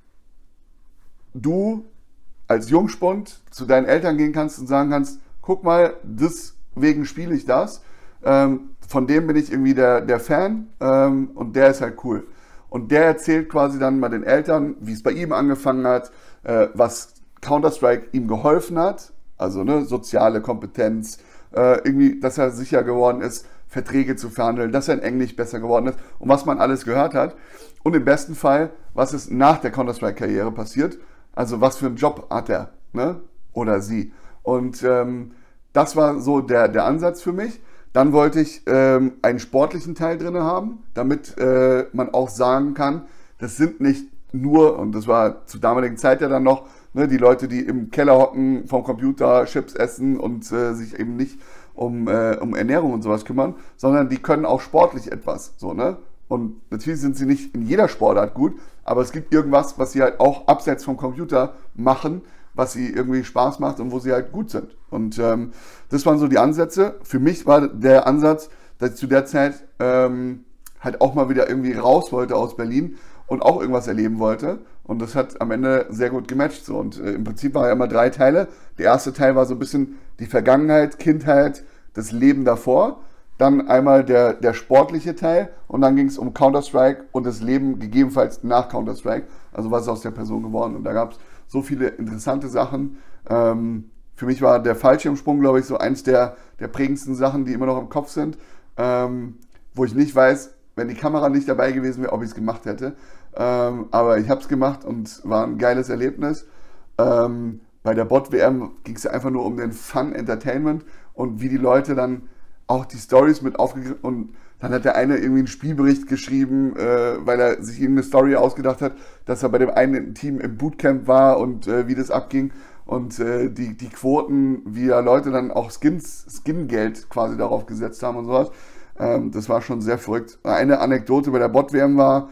du als Jungspund zu deinen Eltern gehen kannst und sagen kannst, guck mal, deswegen spiele ich das. Ähm, von dem bin ich irgendwie der, der Fan ähm, und der ist halt cool. Und der erzählt quasi dann mal den Eltern, wie es bei ihm angefangen hat, äh, was Counter-Strike ihm geholfen hat, also ne, soziale Kompetenz, äh, irgendwie, dass er sicher geworden ist, Verträge zu verhandeln, dass er in Englisch besser geworden ist und was man alles gehört hat. Und im besten Fall, was ist nach der Counter-Strike-Karriere passiert, also was für einen Job hat er, ne? Oder sie. Und ähm, das war so der, der Ansatz für mich. Dann wollte ich ähm, einen sportlichen Teil drin haben, damit äh, man auch sagen kann, das sind nicht nur, und das war zur damaligen Zeit ja dann noch, ne, die Leute, die im Keller hocken, vom Computer Chips essen und äh, sich eben nicht um, äh, um Ernährung und sowas kümmern, sondern die können auch sportlich etwas. So, ne? Und natürlich sind sie nicht in jeder Sportart gut, aber es gibt irgendwas, was sie halt auch abseits vom Computer machen, was sie irgendwie Spaß macht und wo sie halt gut sind. Und ähm, das waren so die Ansätze. Für mich war der Ansatz, dass ich zu der Zeit ähm, halt auch mal wieder irgendwie raus wollte aus Berlin und auch irgendwas erleben wollte. Und das hat am Ende sehr gut gematcht. So. Und äh, im Prinzip waren ja immer drei Teile. Der erste Teil war so ein bisschen die Vergangenheit, Kindheit, das Leben davor. Dann einmal der, der sportliche Teil und dann ging es um Counter-Strike und das Leben gegebenenfalls nach Counter-Strike. Also was ist aus der Person geworden. Und da gab es so viele interessante Sachen. Ähm, für mich war der Fallschirmsprung, glaube ich, so eins der, der prägendsten Sachen, die immer noch im Kopf sind. Ähm, wo ich nicht weiß, wenn die Kamera nicht dabei gewesen wäre, ob ich es gemacht hätte. Ähm, aber ich habe es gemacht und war ein geiles Erlebnis. Ähm, bei der Bot-W M ging es ja einfach nur um den Fun Entertainment und wie die Leute dann auch die Stories mit aufgegriffen und dann hat der eine irgendwie einen Spielbericht geschrieben, äh, weil er sich irgendeine Story ausgedacht hat, dass er bei dem einen Team im Bootcamp war und äh, wie das abging und äh, die, die Quoten, wie ja Leute dann auch Skins, Skin-Geld quasi darauf gesetzt haben und sowas. Ähm, das war schon sehr verrückt. Eine Anekdote bei der Bot-W M war,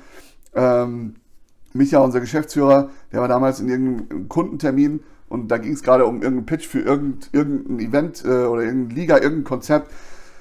ähm, Micha, unser Geschäftsführer, der war damals in irgendeinem Kundentermin und da ging es gerade um irgendeinen Pitch für irgendein, irgendein Event äh, oder irgendeine Liga, irgendein Konzept.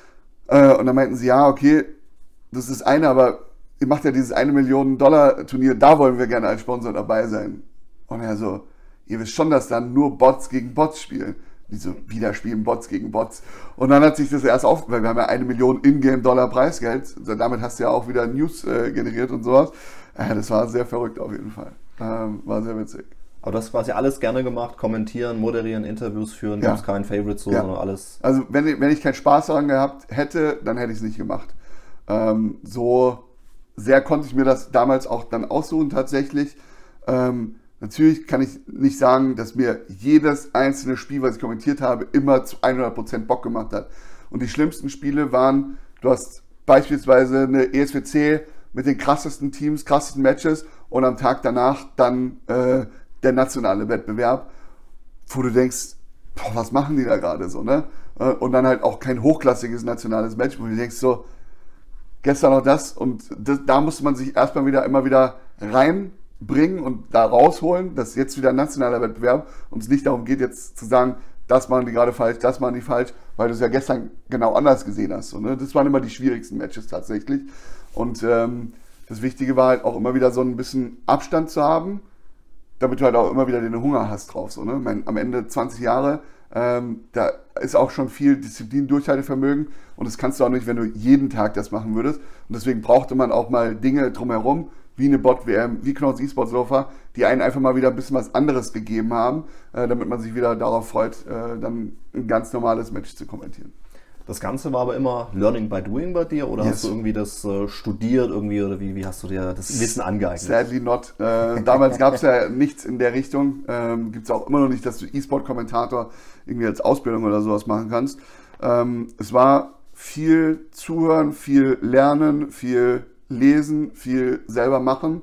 Und dann meinten sie, ja, okay, das ist eine, aber ihr macht ja dieses eine Million Dollar Turnier, da wollen wir gerne als Sponsor dabei sein. Und er so, ihr wisst schon, dass dann nur Bots gegen Bots spielen. Die so, wieder spielen Bots gegen Bots. Und dann hat sich das erst auf, weil wir haben ja eine Million Ingame-Dollar Preisgeld, damit hast du ja auch wieder News äh, generiert und sowas. Äh, das war sehr verrückt auf jeden Fall. Ähm, war sehr witzig. Aber du hast quasi alles gerne gemacht, kommentieren, moderieren, Interviews führen, ja. gab es kein Favorite so, ja. sondern alles. Also wenn, wenn ich keinen Spaß daran gehabt hätte, dann hätte ich es nicht gemacht. Ähm, so sehr konnte ich mir das damals auch dann aussuchen tatsächlich. Ähm, natürlich kann ich nicht sagen, dass mir jedes einzelne Spiel, was ich kommentiert habe, immer zu hundert Prozent Bock gemacht hat. Und die schlimmsten Spiele waren, du hast beispielsweise eine E S W C mit den krassesten Teams, krassesten Matches und am Tag danach dann äh, der nationale Wettbewerb, wo du denkst, boah, was machen die da gerade so, ne? Und dann halt auch kein hochklassiges nationales Match, wo du denkst so, gestern noch das und das, da musste man sich erstmal wieder immer wieder reinbringen und da rausholen, dass jetzt wieder ein nationaler Wettbewerb und es nicht darum geht jetzt zu sagen, das machen die gerade falsch, das machen die falsch, weil du es ja gestern genau anders gesehen hast. So, ne? Das waren immer die schwierigsten Matches tatsächlich und ähm, das Wichtige war halt auch immer wieder so ein bisschen Abstand zu haben, damit du halt auch immer wieder den Hunger hast drauf. So, ne? Mein, am Ende zwanzig Jahre, ähm, da ist auch schon viel Disziplin, Durchhaltevermögen und das kannst du auch nicht, wenn du jeden Tag das machen würdest. Und deswegen brauchte man auch mal Dinge drumherum, wie eine Bot-W M, wie Knorrs E-Sports Sofa, die einen einfach mal wieder ein bisschen was anderes gegeben haben, äh, damit man sich wieder darauf freut, äh, dann ein ganz normales Match zu kommentieren. Das Ganze war aber immer Learning by Doing bei dir oder yes. hast du irgendwie das äh, studiert irgendwie oder wie, wie hast du dir das Wissen angeeignet? Sadly not. Äh, damals gab es ja nichts in der Richtung. Ähm, Gibt es auch immer noch nicht, dass du E-Sport-Kommentator irgendwie als Ausbildung oder sowas machen kannst. Ähm, es war viel Zuhören, viel Lernen, viel Lesen, viel selber machen,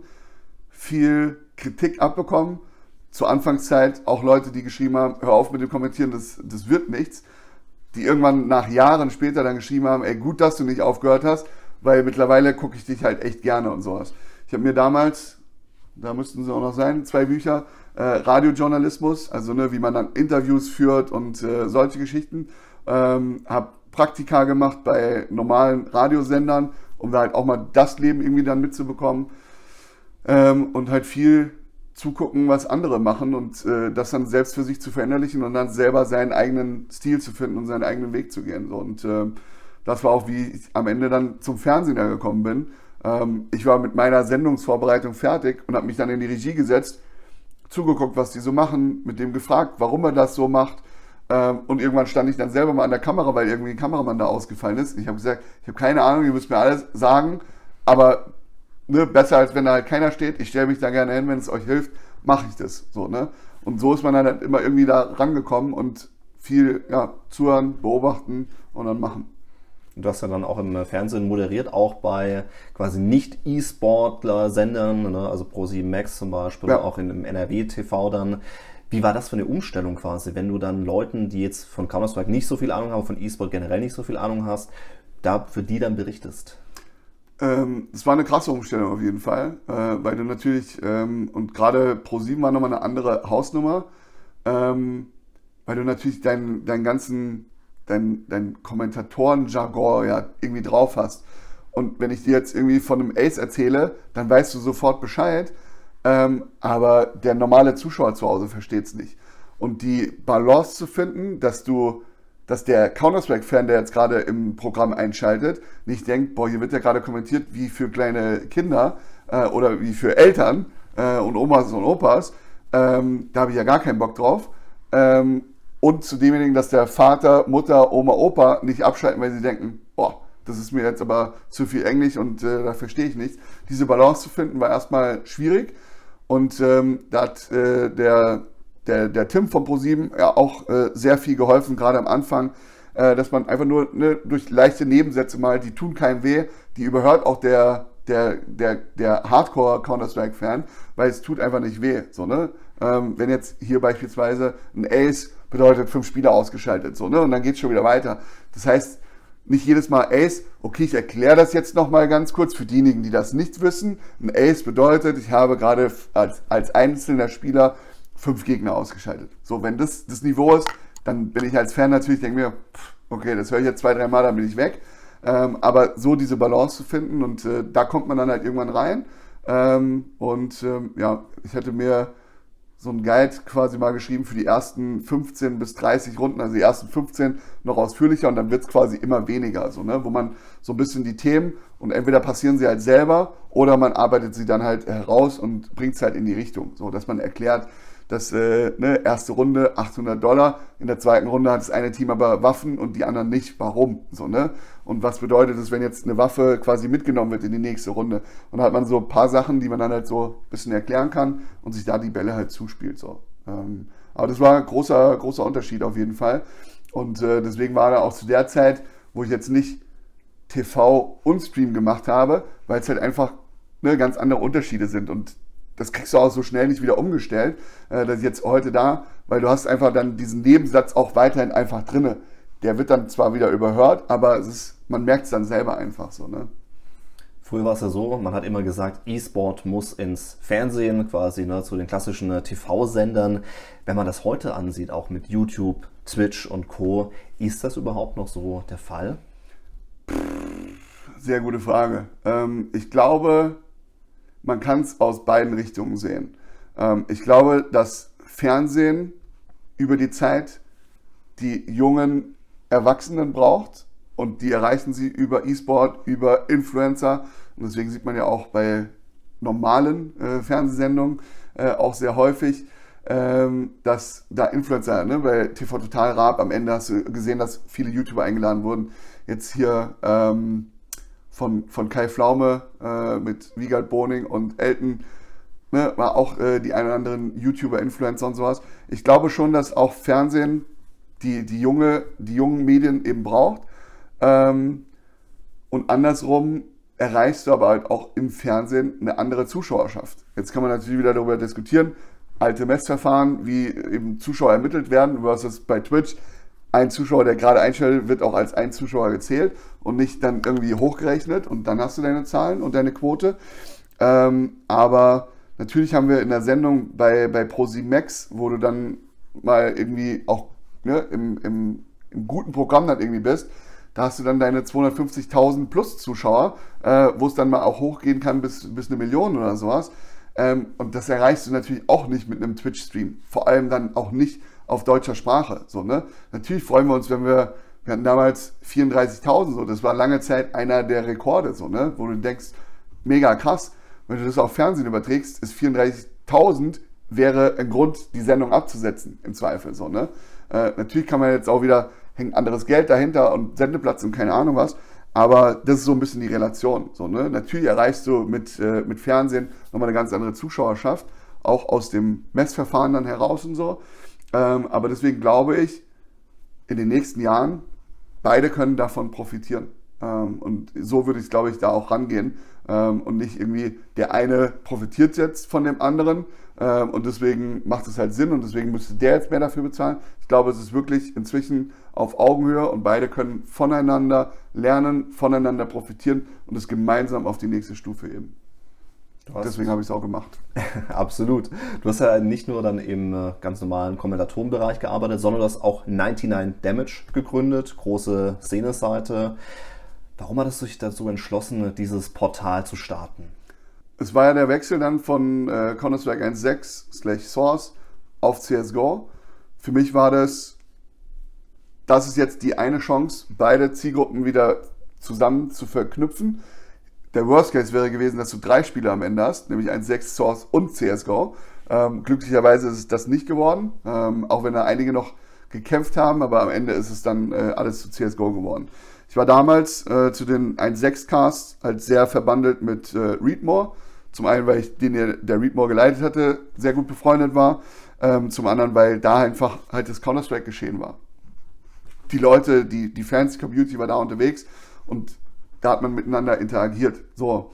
viel Kritik abbekommen. Zur Anfangszeit auch Leute, die geschrieben haben, hör auf mit dem Kommentieren, das, das wird nichts. Die irgendwann nach Jahren später dann geschrieben haben, ey, gut, dass du nicht aufgehört hast, weil mittlerweile gucke ich dich halt echt gerne und sowas. Ich habe mir damals, da müssten sie auch noch sein, zwei Bücher, äh, Radiojournalismus, also ne, wie man dann Interviews führt und äh, solche Geschichten, ähm, habe Praktika gemacht bei normalen Radiosendern, um da halt auch mal das Leben irgendwie dann mitzubekommen. Ähm, und halt viel zugucken, was andere machen und äh, das dann selbst für sich zu verinnerlichen und dann selber seinen eigenen Stil zu finden und seinen eigenen Weg zu gehen. So. Und äh, das war auch, wie ich am Ende dann zum Fernsehen gekommen bin. Ähm, ich war mit meiner Sendungsvorbereitung fertig und habe mich dann in die Regie gesetzt, zugeguckt, was die so machen, mit dem gefragt, warum er das so macht. Ähm, und irgendwann stand ich dann selber mal an der Kamera, weil irgendwie ein Kameramann da ausgefallen ist. Ich habe gesagt, ich habe keine Ahnung, ihr müsst mir alles sagen, aber ne, besser als wenn da halt keiner steht. Ich stelle mich da gerne hin, wenn es euch hilft, mache ich das. So, ne? Und so ist man dann halt immer irgendwie da rangekommen und viel ja, zuhören, beobachten und dann machen. Du hast ja dann auch im Fernsehen moderiert, auch bei quasi Nicht-E-Sportler-Sendern, ne? Also ProSieben Max zum Beispiel, ja. Auch in, im N R W-T V dann. Wie war das für eine Umstellung quasi, wenn du dann Leuten, die jetzt von Counter-Strike nicht so viel Ahnung haben, von E-Sport generell nicht so viel Ahnung hast, da für die dann berichtest? Ähm, es war eine krasse Umstellung auf jeden Fall, äh, weil du natürlich, ähm, und gerade ProSieben war nochmal eine andere Hausnummer, ähm, weil du natürlich deinen, deinen ganzen dein, dein Kommentatoren-Jargon ja irgendwie drauf hast. Und wenn ich dir jetzt irgendwie von einem Ace erzähle, dann weißt du sofort Bescheid, ähm, aber der normale Zuschauer zu Hause versteht es nicht. Und die Balance zu finden, dass du, dass der Counter-Strike-Fan, der jetzt gerade im Programm einschaltet, nicht denkt, boah, hier wird ja gerade kommentiert wie für kleine Kinder äh, oder wie für Eltern äh, und Omas und Opas, ähm, da habe ich ja gar keinen Bock drauf. Ähm, Und zu demjenigen, dass der Vater, Mutter, Oma, Opa nicht abschalten, weil sie denken, boah, das ist mir jetzt aber zu viel Englisch und äh, da verstehe ich nichts. Diese Balance zu finden, war erstmal schwierig. Und ähm, da hat äh, der, der, der Tim von ProSieben ja auch äh, sehr viel geholfen, gerade am Anfang, äh, dass man einfach nur ne, durch leichte Nebensätze mal, die tun keinem weh, die überhört auch der, der, der, der Hardcore-Counter-Strike-Fan, weil es tut einfach nicht weh. So, ne? Ähm, wenn jetzt hier beispielsweise ein Ace bedeutet fünf Spieler ausgeschaltet, so, ne? Und dann geht es schon wieder weiter. Das heißt, nicht jedes Mal Ace, okay, ich erkläre das jetzt nochmal ganz kurz für diejenigen, die das nicht wissen. Ein Ace bedeutet, ich habe gerade als, als einzelner Spieler fünf Gegner ausgeschaltet. So, wenn das das Niveau ist, dann bin ich als Fan natürlich, denke mir, okay, das höre ich jetzt zwei, drei Mal, dann bin ich weg. Ähm, aber so diese Balance zu finden und äh, da kommt man dann halt irgendwann rein. Ähm, und ähm, ja, ich hatte mir so ein Guide quasi mal geschrieben für die ersten fünfzehn bis dreißig Runden, also die ersten fünfzehn noch ausführlicher und dann wird es quasi immer weniger, so, ne? Wo man so ein bisschen die Themen und entweder passieren sie halt selber oder man arbeitet sie dann halt heraus und bringt es halt in die Richtung, so dass man erklärt, dass äh, ne, erste Runde achthundert Dollar, in der zweiten Runde hat das eine Team aber Waffen und die anderen nicht. Warum? So, ne? Und was bedeutet es, wenn jetzt eine Waffe quasi mitgenommen wird in die nächste Runde? Und da hat man so ein paar Sachen, die man dann halt so ein bisschen erklären kann und sich da die Bälle halt zuspielt. So. Ähm, aber das war ein großer, großer Unterschied auf jeden Fall. Und äh, deswegen war da auch zu der Zeit, wo ich jetzt nicht T V und Stream gemacht habe, weil es halt einfach ne, ganz andere Unterschiede sind. Und das kriegst du auch so schnell nicht wieder umgestellt, äh, dass ich jetzt heute da, weil du hast einfach dann diesen Nebensatz auch weiterhin einfach drinne. Der wird dann zwar wieder überhört, aber es ist, man merkt es dann selber einfach so. Ne? Früher war es ja so, man hat immer gesagt, E-Sport muss ins Fernsehen, quasi ne, zu den klassischen äh, T V-Sendern. Wenn man das heute ansieht, auch mit YouTube, Twitch und Co., ist das überhaupt noch so der Fall? Sehr gute Frage. Ähm, ich glaube, man kann es aus beiden Richtungen sehen. Ähm, ich glaube, dass Fernsehen über die Zeit die jungen Erwachsenen braucht und die erreichen sie über E-Sport, über Influencer. Und deswegen sieht man ja auch bei normalen äh, Fernsehsendungen äh, auch sehr häufig, ähm, dass da Influencer, ne, bei T V Total Rap, am Ende hast du gesehen, dass viele YouTuber eingeladen wurden. Jetzt hier ähm, Von, von Kai Pflaume äh, mit Wiegald Boning und Elton, ne, war auch äh, die ein oder anderen YouTuber, Influencer und sowas. Ich glaube schon, dass auch Fernsehen die, die, junge, die jungen Medien eben braucht. Ähm, und andersrum erreichst du aber halt auch im Fernsehen eine andere Zuschauerschaft. Jetzt kann man natürlich wieder darüber diskutieren, alte Messverfahren, wie eben Zuschauer ermittelt werden, versus bei Twitch. Ein Zuschauer, der gerade einschaltet, wird auch als ein Zuschauer gezählt und nicht dann irgendwie hochgerechnet und dann hast du deine Zahlen und deine Quote. Ähm, aber natürlich haben wir in der Sendung bei, bei ProSieben Max, wo du dann mal irgendwie auch ne, im, im, im guten Programm dann irgendwie bist, Da hast du dann deine zweihundertfünfzigtausend plus Zuschauer, äh, wo es dann mal auch hochgehen kann bis, bis eine Million oder sowas. Ähm, und das erreichst du natürlich auch nicht mit einem Twitch-Stream. Vor allem dann auch nicht auf deutscher Sprache. So, ne? Natürlich freuen wir uns, wenn wir, wir hatten damals vierunddreißigtausend, so, das war lange Zeit einer der Rekorde, so, ne? Wo du denkst, mega krass. Wenn du das auf Fernsehen überträgst, ist vierunddreißigtausend wäre ein Grund, die Sendung abzusetzen, im Zweifel. So, ne? Äh, natürlich kann man jetzt auch wieder, hängt anderes Geld dahinter und Sendeplatz und keine Ahnung was. Aber das ist so ein bisschen die Relation. So, ne? Natürlich erreichst du mit, äh, mit Fernsehen nochmal eine ganz andere Zuschauerschaft, auch aus dem Messverfahren dann heraus und so. Ähm, aber deswegen glaube ich, in den nächsten Jahren, beide können davon profitieren. Ähm, und so würde ich, glaube ich, da auch rangehen. Ähm, und nicht irgendwie, der eine profitiert jetzt von dem anderen ähm, und deswegen macht es halt Sinn und deswegen müsste der jetzt mehr dafür bezahlen. Ich glaube, es ist wirklich inzwischen auf Augenhöhe und beide können voneinander lernen, voneinander profitieren und es gemeinsam auf die nächste Stufe heben. Deswegen habe ich es auch gemacht. Absolut. Du hast ja nicht nur dann im ganz normalen Kommentatorenbereich gearbeitet, sondern du hast auch neunundneunzig Damage gegründet, große Szene-Seite. Warum hattest du dich dazu entschlossen, dieses Portal zu starten? Es war ja der Wechsel dann von äh, Counter-Strike eins Punkt sechs slash Source auf C S G O. Für mich war das, das ist jetzt die eine Chance, beide Zielgruppen wieder zusammen zu verknüpfen. Der Worst Case wäre gewesen, dass du drei Spiele am Ende hast, nämlich eins Punkt sechs, Source und C S G O. Ähm, glücklicherweise ist es das nicht geworden, ähm, auch wenn da einige noch gekämpft haben, aber am Ende ist es dann äh, alles zu C S G O geworden. Ich war damals äh, zu den eins Punkt sechs Casts halt sehr verbandelt mit äh, Readmore. Zum einen, weil ich den, der Readmore geleitet hatte, sehr gut befreundet war. Ähm, zum anderen, weil da einfach halt das Counter-Strike geschehen war. Die Leute, die, die Fans, die Community war da unterwegs und da hat man miteinander interagiert. So,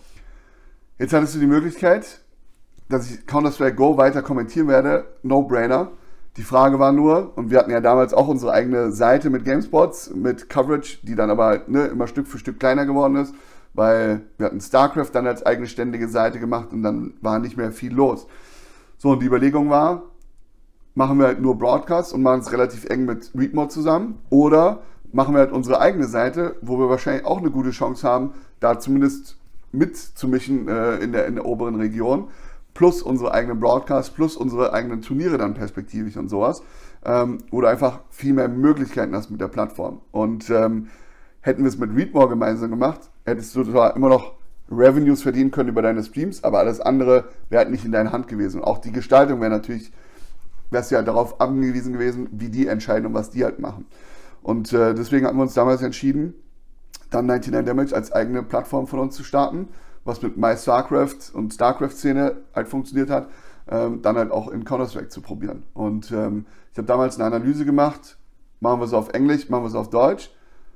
jetzt hattest du die Möglichkeit, dass ich Counter-Strike Go weiter kommentieren werde. No-brainer. Die Frage war nur, und wir hatten ja damals auch unsere eigene Seite mit GameSpots, mit Coverage, die dann aber ne, immer Stück für Stück kleiner geworden ist, weil wir hatten StarCraft dann als eigenständige Seite gemacht und dann war nicht mehr viel los. So, und die Überlegung war, machen wir halt nur Broadcast und machen es relativ eng mit Readmore zusammen oder machen wir halt unsere eigene Seite, wo wir wahrscheinlich auch eine gute Chance haben, da zumindest mitzumischen äh, in, der, in der oberen Region, plus unsere eigenen Broadcasts, plus unsere eigenen Turniere dann perspektivisch und sowas, ähm, wo du einfach viel mehr Möglichkeiten hast mit der Plattform. Und ähm, hätten wir es mit Readmore gemeinsam gemacht, hättest du zwar immer noch Revenues verdienen können über deine Streams, aber alles andere wäre halt nicht in deiner Hand gewesen. Und auch die Gestaltung wäre natürlich, wärst du ja darauf angewiesen gewesen, wie die entscheiden und was die halt machen. Und äh, deswegen hatten wir uns damals entschieden, dann neunundneunzig Damage als eigene Plattform von uns zu starten, was mit My StarCraft und StarCraft-Szene halt funktioniert hat, ähm, dann halt auch in Counter-Strike zu probieren. Und ähm, ich habe damals eine Analyse gemacht, machen wir es auf Englisch, machen wir es auf Deutsch.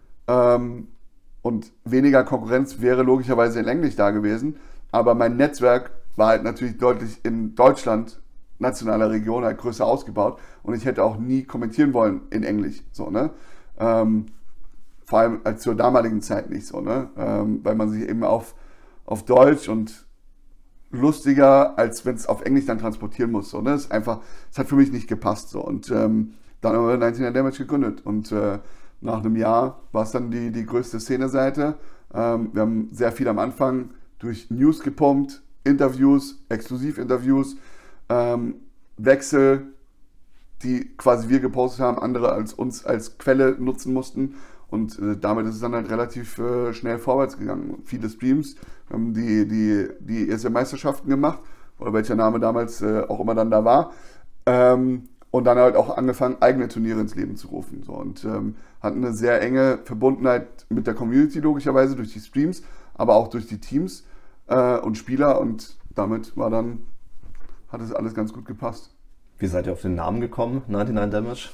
Ähm, und weniger Konkurrenz wäre logischerweise in Englisch da gewesen. Aber mein Netzwerk war halt natürlich deutlich in Deutschland, nationaler Region, halt größer ausgebaut. Und ich hätte auch nie kommentieren wollen in Englisch. So, ne? Ähm, vor allem als zur damaligen Zeit nicht so, ne? Ähm, weil man sich eben auf, auf Deutsch und lustiger, als wenn es auf Englisch dann transportieren muss. So, ne? Das ist einfach, es hat für mich nicht gepasst. So. Und ähm, dann haben wir neunundneunzig Damage gegründet. Und äh, nach einem Jahr war es dann die, die größte Szene-Seite. Ähm, wir haben sehr viel am Anfang durch News gepumpt, Interviews, Exklusivinterviews, ähm, Wechsel, die quasi wir gepostet haben, andere als uns als Quelle nutzen mussten. Und äh, damit ist es dann halt relativ äh, schnell vorwärts gegangen. Viele Streams, wir haben die, die, die E S L-Meisterschaften gemacht, oder welcher Name damals äh, auch immer dann da war. Ähm, und dann halt auch angefangen, eigene Turniere ins Leben zu rufen. So. Und ähm, hatten eine sehr enge Verbundenheit mit der Community, logischerweise, durch die Streams, aber auch durch die Teams äh, und Spieler. Und damit war dann, hat es alles ganz gut gepasst. Wie seid ihr auf den Namen gekommen, neunundneunzig Damage?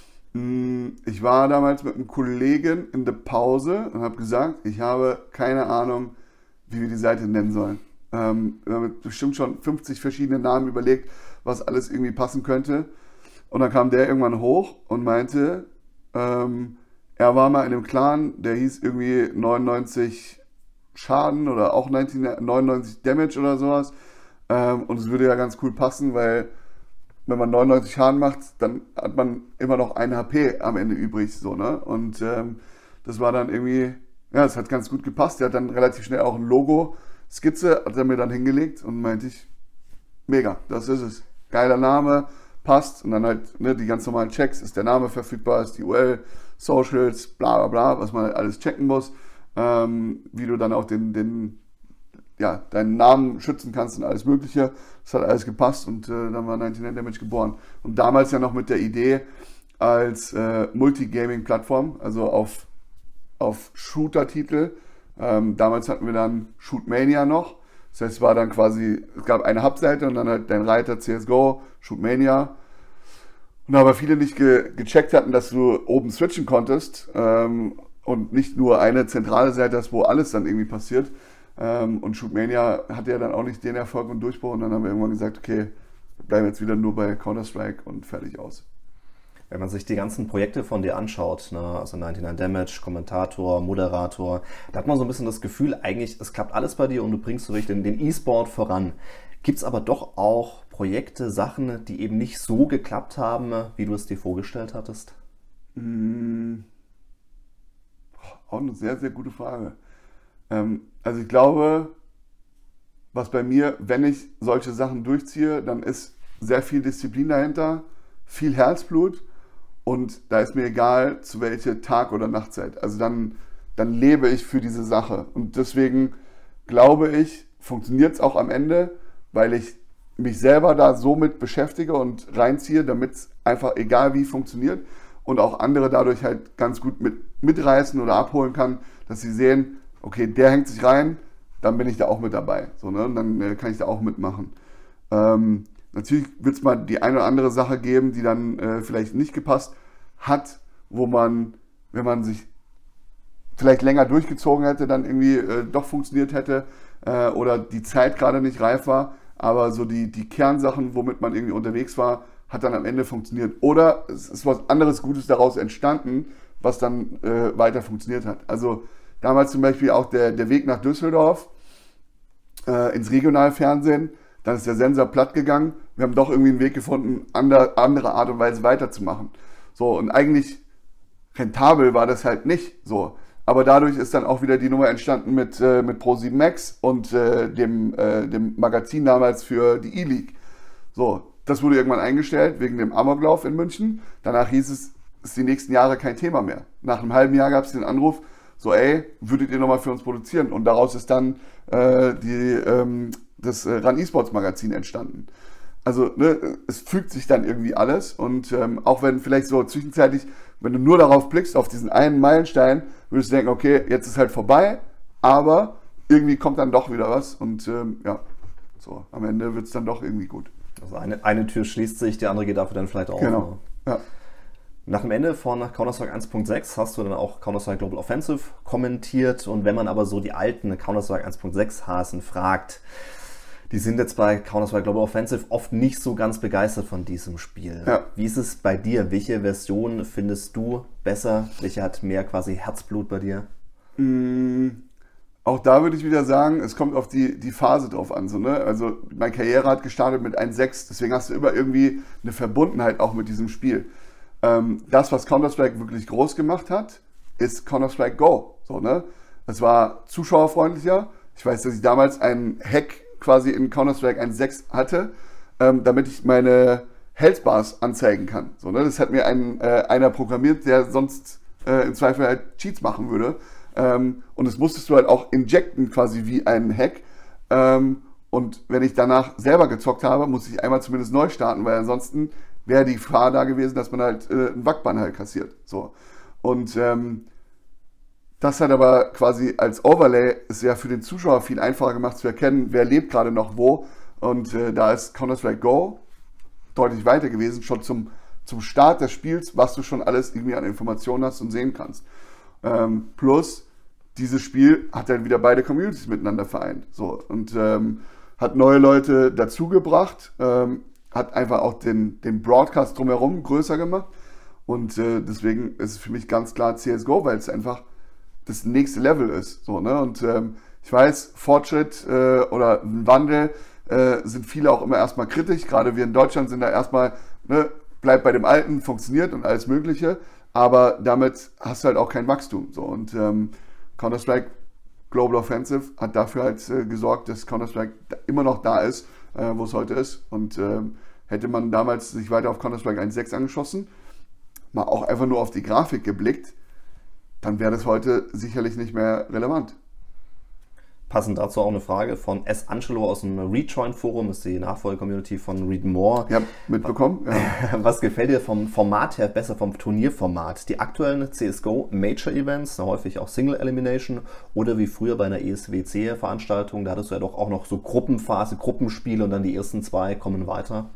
Ich war damals mit einem Kollegen in der Pause und habe gesagt, ich habe keine Ahnung, wie wir die Seite nennen sollen. Ähm, wir haben bestimmt schon fünfzig verschiedene Namen überlegt, was alles irgendwie passen könnte. Und dann kam der irgendwann hoch und meinte, ähm, er war mal in einem Clan, der hieß irgendwie neunundneunzig Schaden oder auch neunundneunzig Damage oder sowas. Ähm, und es würde ja ganz cool passen, weil wenn man neunundneunzig Schaden macht, dann hat man immer noch ein H P am Ende übrig. So, ne? Und ähm, das war dann irgendwie, ja, es hat ganz gut gepasst. Der hat dann relativ schnell auch ein Logo-Skizze, hat er mir dann hingelegt und meinte ich, mega, das ist es. Geiler Name, passt. Und dann halt ne, die ganz normalen Checks, ist der Name verfügbar, ist die U R L, Socials, bla bla bla, was man halt alles checken muss. Ähm, wie du dann auch den, den, ja, deinen Namen schützen kannst und alles Mögliche. Das hat alles gepasst und äh, dann war neunundneunzig Damage geboren. Und damals ja noch mit der Idee als äh, Multigaming-Plattform, also auf, auf Shooter-Titel. Ähm, damals hatten wir dann Shootmania noch. Das heißt, es war dann quasi, es gab eine Hub-Seite und dann halt dein Reiter C S G O, Shootmania. Und aber viele nicht ge gecheckt hatten, dass du oben switchen konntest ähm, und nicht nur eine zentrale Seite hast, wo alles dann irgendwie passiert. Ähm, und Shootmania hatte ja dann auch nicht den Erfolg und Durchbruch. Und dann haben wir irgendwann gesagt, okay, wir bleiben jetzt wieder nur bei Counter-Strike und fertig aus. Wenn man sich die ganzen Projekte von dir anschaut, ne, also neunundneunzig Damage, Kommentator, Moderator, da hat man so ein bisschen das Gefühl, eigentlich, es klappt alles bei dir und du bringst so richtig den E-Sport voran. Gibt es aber doch auch Projekte, Sachen, die eben nicht so geklappt haben, wie du es dir vorgestellt hattest? Mmh. Auch eine sehr, sehr gute Frage. Ähm, also ich glaube, was bei mir, wenn ich solche Sachen durchziehe, dann ist sehr viel Disziplin dahinter, viel Herzblut. Und da ist mir egal, zu welcher Tag- oder Nachtzeit. Also dann, dann lebe ich für diese Sache. Und deswegen glaube ich, funktioniert es auch am Ende, weil ich mich selber da so mit beschäftige und reinziehe, damit es einfach egal wie funktioniert und auch andere dadurch halt ganz gut mit, mitreißen oder abholen kann, dass sie sehen, okay, der hängt sich rein, dann bin ich da auch mit dabei. So, ne? Und dann äh, kann ich da auch mitmachen. Ähm, Natürlich wird es mal die eine oder andere Sache geben, die dann äh, vielleicht nicht gepasst hat, wo man, wenn man sich vielleicht länger durchgezogen hätte, dann irgendwie äh, doch funktioniert hätte äh, oder die Zeit gerade nicht reif war. Aber so die, die Kernsachen, womit man irgendwie unterwegs war, hat dann am Ende funktioniert. Oder es ist was anderes Gutes daraus entstanden, was dann äh, weiter funktioniert hat. Also damals zum Beispiel auch der, der Weg nach Düsseldorf äh, ins Regionalfernsehen. Dann ist der Sensor platt gegangen. Wir haben doch irgendwie einen Weg gefunden, andere, andere Art und Weise weiterzumachen. So, und eigentlich rentabel war das halt nicht so. Aber dadurch ist dann auch wieder die Nummer entstanden mit, äh, mit Pro sieben Max und äh, dem, äh, dem Magazin damals für die E-League. So, das wurde irgendwann eingestellt wegen dem Amoklauf in München. Danach hieß es, ist die nächsten Jahre kein Thema mehr. Nach einem halben Jahr gab es den Anruf, so ey, würdet ihr nochmal für uns produzieren? Und daraus ist dann äh, die... Ähm, das äh, RAN E-Sports Magazin entstanden. Also ne, es fügt sich dann irgendwie alles und ähm, auch wenn vielleicht so zwischenzeitlich, wenn du nur darauf blickst, auf diesen einen Meilenstein, würdest du denken, okay, jetzt ist halt vorbei, aber irgendwie kommt dann doch wieder was und ähm, ja, so am Ende wird es dann doch irgendwie gut. Also eine, eine Tür schließt sich, die andere geht dafür dann vielleicht auf. Genau, ja. Nach dem Ende von Counter-Strike eins Punkt sechs hast du dann auch Counter-Strike Global Offensive kommentiert und wenn man aber so die alten Counter-Strike eins Punkt sechs Hasen fragt, die sind jetzt bei Counter-Strike Global Offensive oft nicht so ganz begeistert von diesem Spiel. Ja. Wie ist es bei dir? Welche Version findest du besser? Welche hat mehr quasi Herzblut bei dir? Mm, auch da würde ich wieder sagen, es kommt auf die, die Phase drauf an. So, ne? Also meine Karriere hat gestartet mit eins Punkt sechs, deswegen hast du immer irgendwie eine Verbundenheit auch mit diesem Spiel. Ähm, das, was Counter-Strike wirklich groß gemacht hat, ist Counter-Strike Go. So, ne? Es war zuschauerfreundlicher. Ich weiß, dass ich damals einen Hack quasi in Counter-Strike eins Punkt sechs hatte, ähm, damit ich meine Health Bars anzeigen kann. So, ne? Das hat mir ein, äh, einer programmiert, der sonst äh, im Zweifel halt Cheats machen würde. Ähm, und das musstest du halt auch injecten quasi wie einen Hack. Ähm, und wenn ich danach selber gezockt habe, muss ich einmal zumindest neu starten, weil ansonsten wäre die Gefahr da gewesen, dass man halt äh, einen Wackbann halt kassiert. So. Und ähm, das hat aber quasi als Overlay ist ja für den Zuschauer viel einfacher gemacht zu erkennen, wer lebt gerade noch wo. Und äh, da ist Counter-Strike Go deutlich weiter gewesen, schon zum, zum Start des Spiels, was du schon alles irgendwie an Informationen hast und sehen kannst. Ähm, plus, dieses Spiel hat dann wieder beide Communities miteinander vereint. So, und ähm, hat neue Leute dazugebracht, ähm, hat einfach auch den, den Broadcast drumherum größer gemacht. Und äh, deswegen ist es für mich ganz klar C S G O, weil es einfach das nächste Level ist. So, ne? Und ähm, ich weiß, Fortschritt äh, oder Wandel äh, sind viele auch immer erstmal kritisch. Gerade wir in Deutschland sind da erstmal, ne, bleibt bei dem Alten, funktioniert und alles Mögliche. aber damit hast du halt auch kein Wachstum. So. Und ähm, Counter-Strike Global Offensive hat dafür halt äh, gesorgt, dass Counter-Strike immer noch da ist, äh, wo es heute ist. Und ähm, hätte man damals sich weiter auf Counter-Strike eins Punkt sechs angeschossen, mal auch einfach nur auf die Grafik geblickt, dann wäre das heute sicherlich nicht mehr relevant. Passend dazu auch eine Frage von S. Angelo aus dem Rejoin-Forum, ist die Nachfolge-Community von Read More. Ja, mitbekommen. Ja. Was gefällt dir vom Format her besser, vom Turnierformat? Die aktuellen C S G O Major-Events, häufig auch Single-Elimination oder wie früher bei einer E S W C-Veranstaltung, da hattest du ja doch auch noch so Gruppenphase, Gruppenspiele und dann die ersten zwei kommen weiter?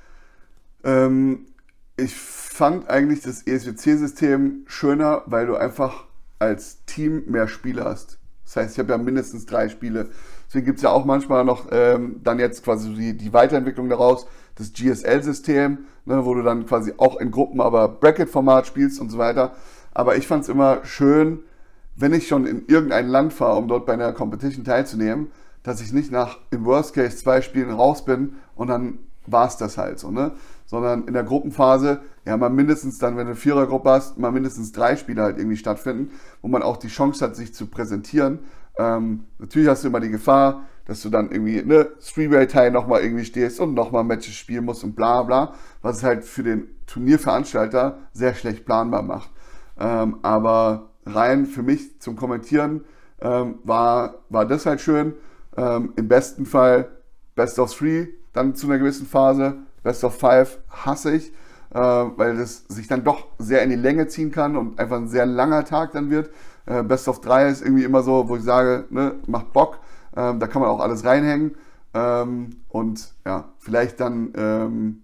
Ähm, ich fand eigentlich das E S W C-System schöner, weil du einfach als Team mehr Spiele hast. Das heißt, ich habe ja mindestens drei Spiele. Deswegen gibt es ja auch manchmal noch ähm, dann jetzt quasi die, die Weiterentwicklung daraus, das G S L-System, ne, wo du dann quasi auch in Gruppen, aber Bracket-Format spielst und so weiter. Aber ich fand es immer schön, wenn ich schon in irgendein Land fahre, um dort bei einer Competition teilzunehmen, dass ich nicht nach, im Worst Case, zwei Spielen raus bin und dann war es das halt so, ne? Sondern in der Gruppenphase, ja, mal mindestens dann, wenn du eine Vierergruppe hast, mal mindestens drei Spiele halt irgendwie stattfinden, wo man auch die Chance hat, sich zu präsentieren. Ähm, natürlich hast du immer die Gefahr, dass du dann irgendwie ne Three-Way-Teil nochmal irgendwie stehst und nochmal Matches spielen musst und bla bla, was es halt für den Turnierveranstalter sehr schlecht planbar macht. Ähm, aber rein für mich zum Kommentieren ähm, war, war das halt schön. Ähm, im besten Fall Best of Three, dann zu einer gewissen Phase, Best of Five hasse ich, äh, weil das sich dann doch sehr in die Länge ziehen kann und einfach ein sehr langer Tag dann wird. Äh, Best of Drei ist irgendwie immer so, wo ich sage, ne, macht Bock, ähm, da kann man auch alles reinhängen ähm, und ja, vielleicht dann ähm,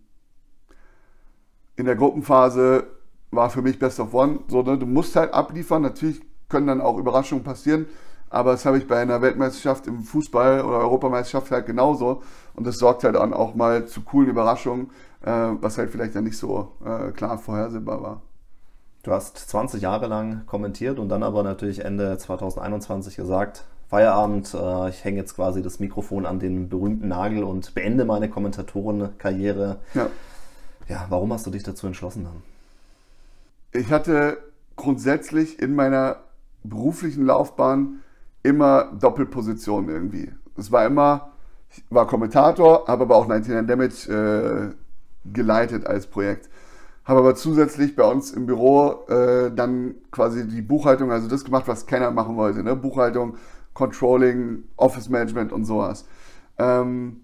in der Gruppenphase war für mich Best of One, so, ne, du musst halt abliefern, natürlich können dann auch Überraschungen passieren, aber das habe ich bei einer Weltmeisterschaft im Fußball oder Europameisterschaft halt genauso. Und das sorgt halt dann auch mal zu coolen Überraschungen, äh, was halt vielleicht dann nicht so äh, klar vorhersehbar war. Du hast zwanzig Jahre lang kommentiert und dann aber natürlich Ende zwanzig einundzwanzig gesagt, Feierabend, äh, ich hänge jetzt quasi das Mikrofon an den berühmten Nagel und beende meine Kommentatorenkarriere. Ja. Ja, warum hast du dich dazu entschlossen dann? Ich hatte grundsätzlich in meiner beruflichen Laufbahn immer Doppelpositionen irgendwie. Es war immer, ich war Kommentator, habe aber auch neunzehn Damage äh, geleitet als Projekt. Habe aber zusätzlich bei uns im Büro äh, dann quasi die Buchhaltung, also das gemacht, was keiner machen wollte. Ne? Buchhaltung, Controlling, Office Management und sowas. Ähm,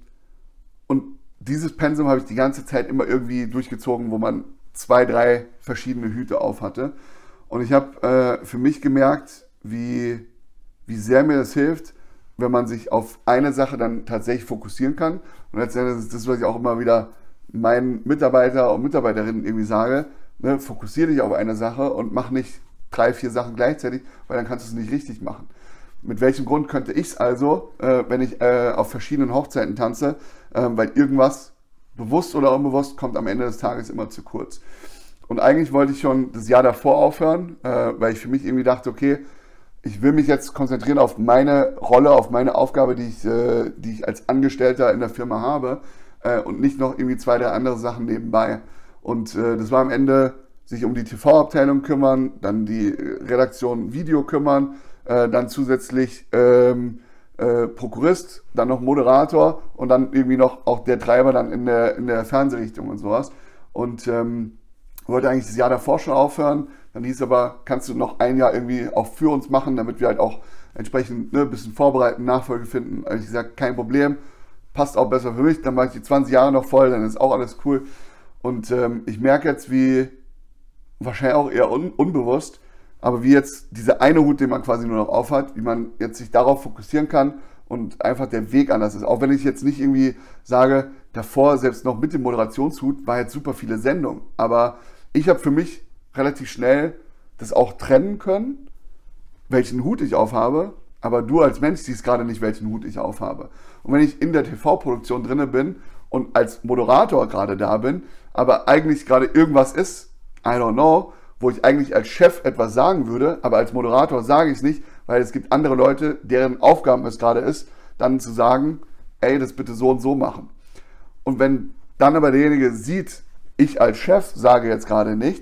und dieses Pensum habe ich die ganze Zeit immer irgendwie durchgezogen, wo man zwei, drei verschiedene Hüte auf hatte. Und ich habe äh, für mich gemerkt, wie wie sehr mir das hilft, wenn man sich auf eine Sache dann tatsächlich fokussieren kann. Und letztendlich ist das, was ich auch immer wieder meinen Mitarbeiter und Mitarbeiterinnen irgendwie sage, ne, fokussiere dich auf eine Sache und mach nicht drei, vier Sachen gleichzeitig, weil dann kannst du es nicht richtig machen. Mit welchem Grund könnte ich es also, äh, wenn ich äh, auf verschiedenen Hochzeiten tanze, äh, weil irgendwas, bewusst oder unbewusst, kommt am Ende des Tages immer zu kurz. Und eigentlich wollte ich schon das Jahr davor aufhören, äh, weil ich für mich irgendwie dachte, okay, ich will mich jetzt konzentrieren auf meine Rolle, auf meine Aufgabe, die ich, äh, die ich als Angestellter in der Firma habe äh, und nicht noch irgendwie zwei, drei andere Sachen nebenbei. Und äh, das war am Ende sich um die T V-Abteilung kümmern, dann die Redaktion Video kümmern, äh, dann zusätzlich ähm, äh, Prokurist, dann noch Moderator und dann irgendwie noch auch der Treiber dann in der, in der Fernsehrichtung und sowas. Und ähm, wollte eigentlich das Jahr davor schon aufhören. Dann hieß aber, kannst du noch ein Jahr irgendwie auch für uns machen, damit wir halt auch entsprechend ne, ein bisschen vorbereiten, Nachfolge finden. Da habe ich gesagt, kein Problem, passt auch besser für mich. Dann mache ich die zwanzig Jahre noch voll, dann ist auch alles cool. Und ähm, ich merke jetzt, wie, wahrscheinlich auch eher un unbewusst, aber wie jetzt dieser eine Hut, den man quasi nur noch aufhat, wie man jetzt sich darauf fokussieren kann und einfach der Weg anders ist. Auch wenn ich jetzt nicht irgendwie sage, davor selbst noch mit dem Moderationshut war jetzt super viele Sendungen, aber ich habe für mich relativ schnell das auch trennen können, welchen Hut ich aufhabe, aber du als Mensch siehst gerade nicht, welchen Hut ich aufhabe. Und wenn ich in der T V-Produktion drinne bin und als Moderator gerade da bin, aber eigentlich gerade irgendwas ist, I don't know, wo ich eigentlich als Chef etwas sagen würde, aber als Moderator sage ich es nicht, weil es gibt andere Leute, deren Aufgaben es gerade ist, dann zu sagen, ey, das bitte so und so machen. Und wenn dann aber derjenige sieht, ich als Chef sage jetzt gerade nichts,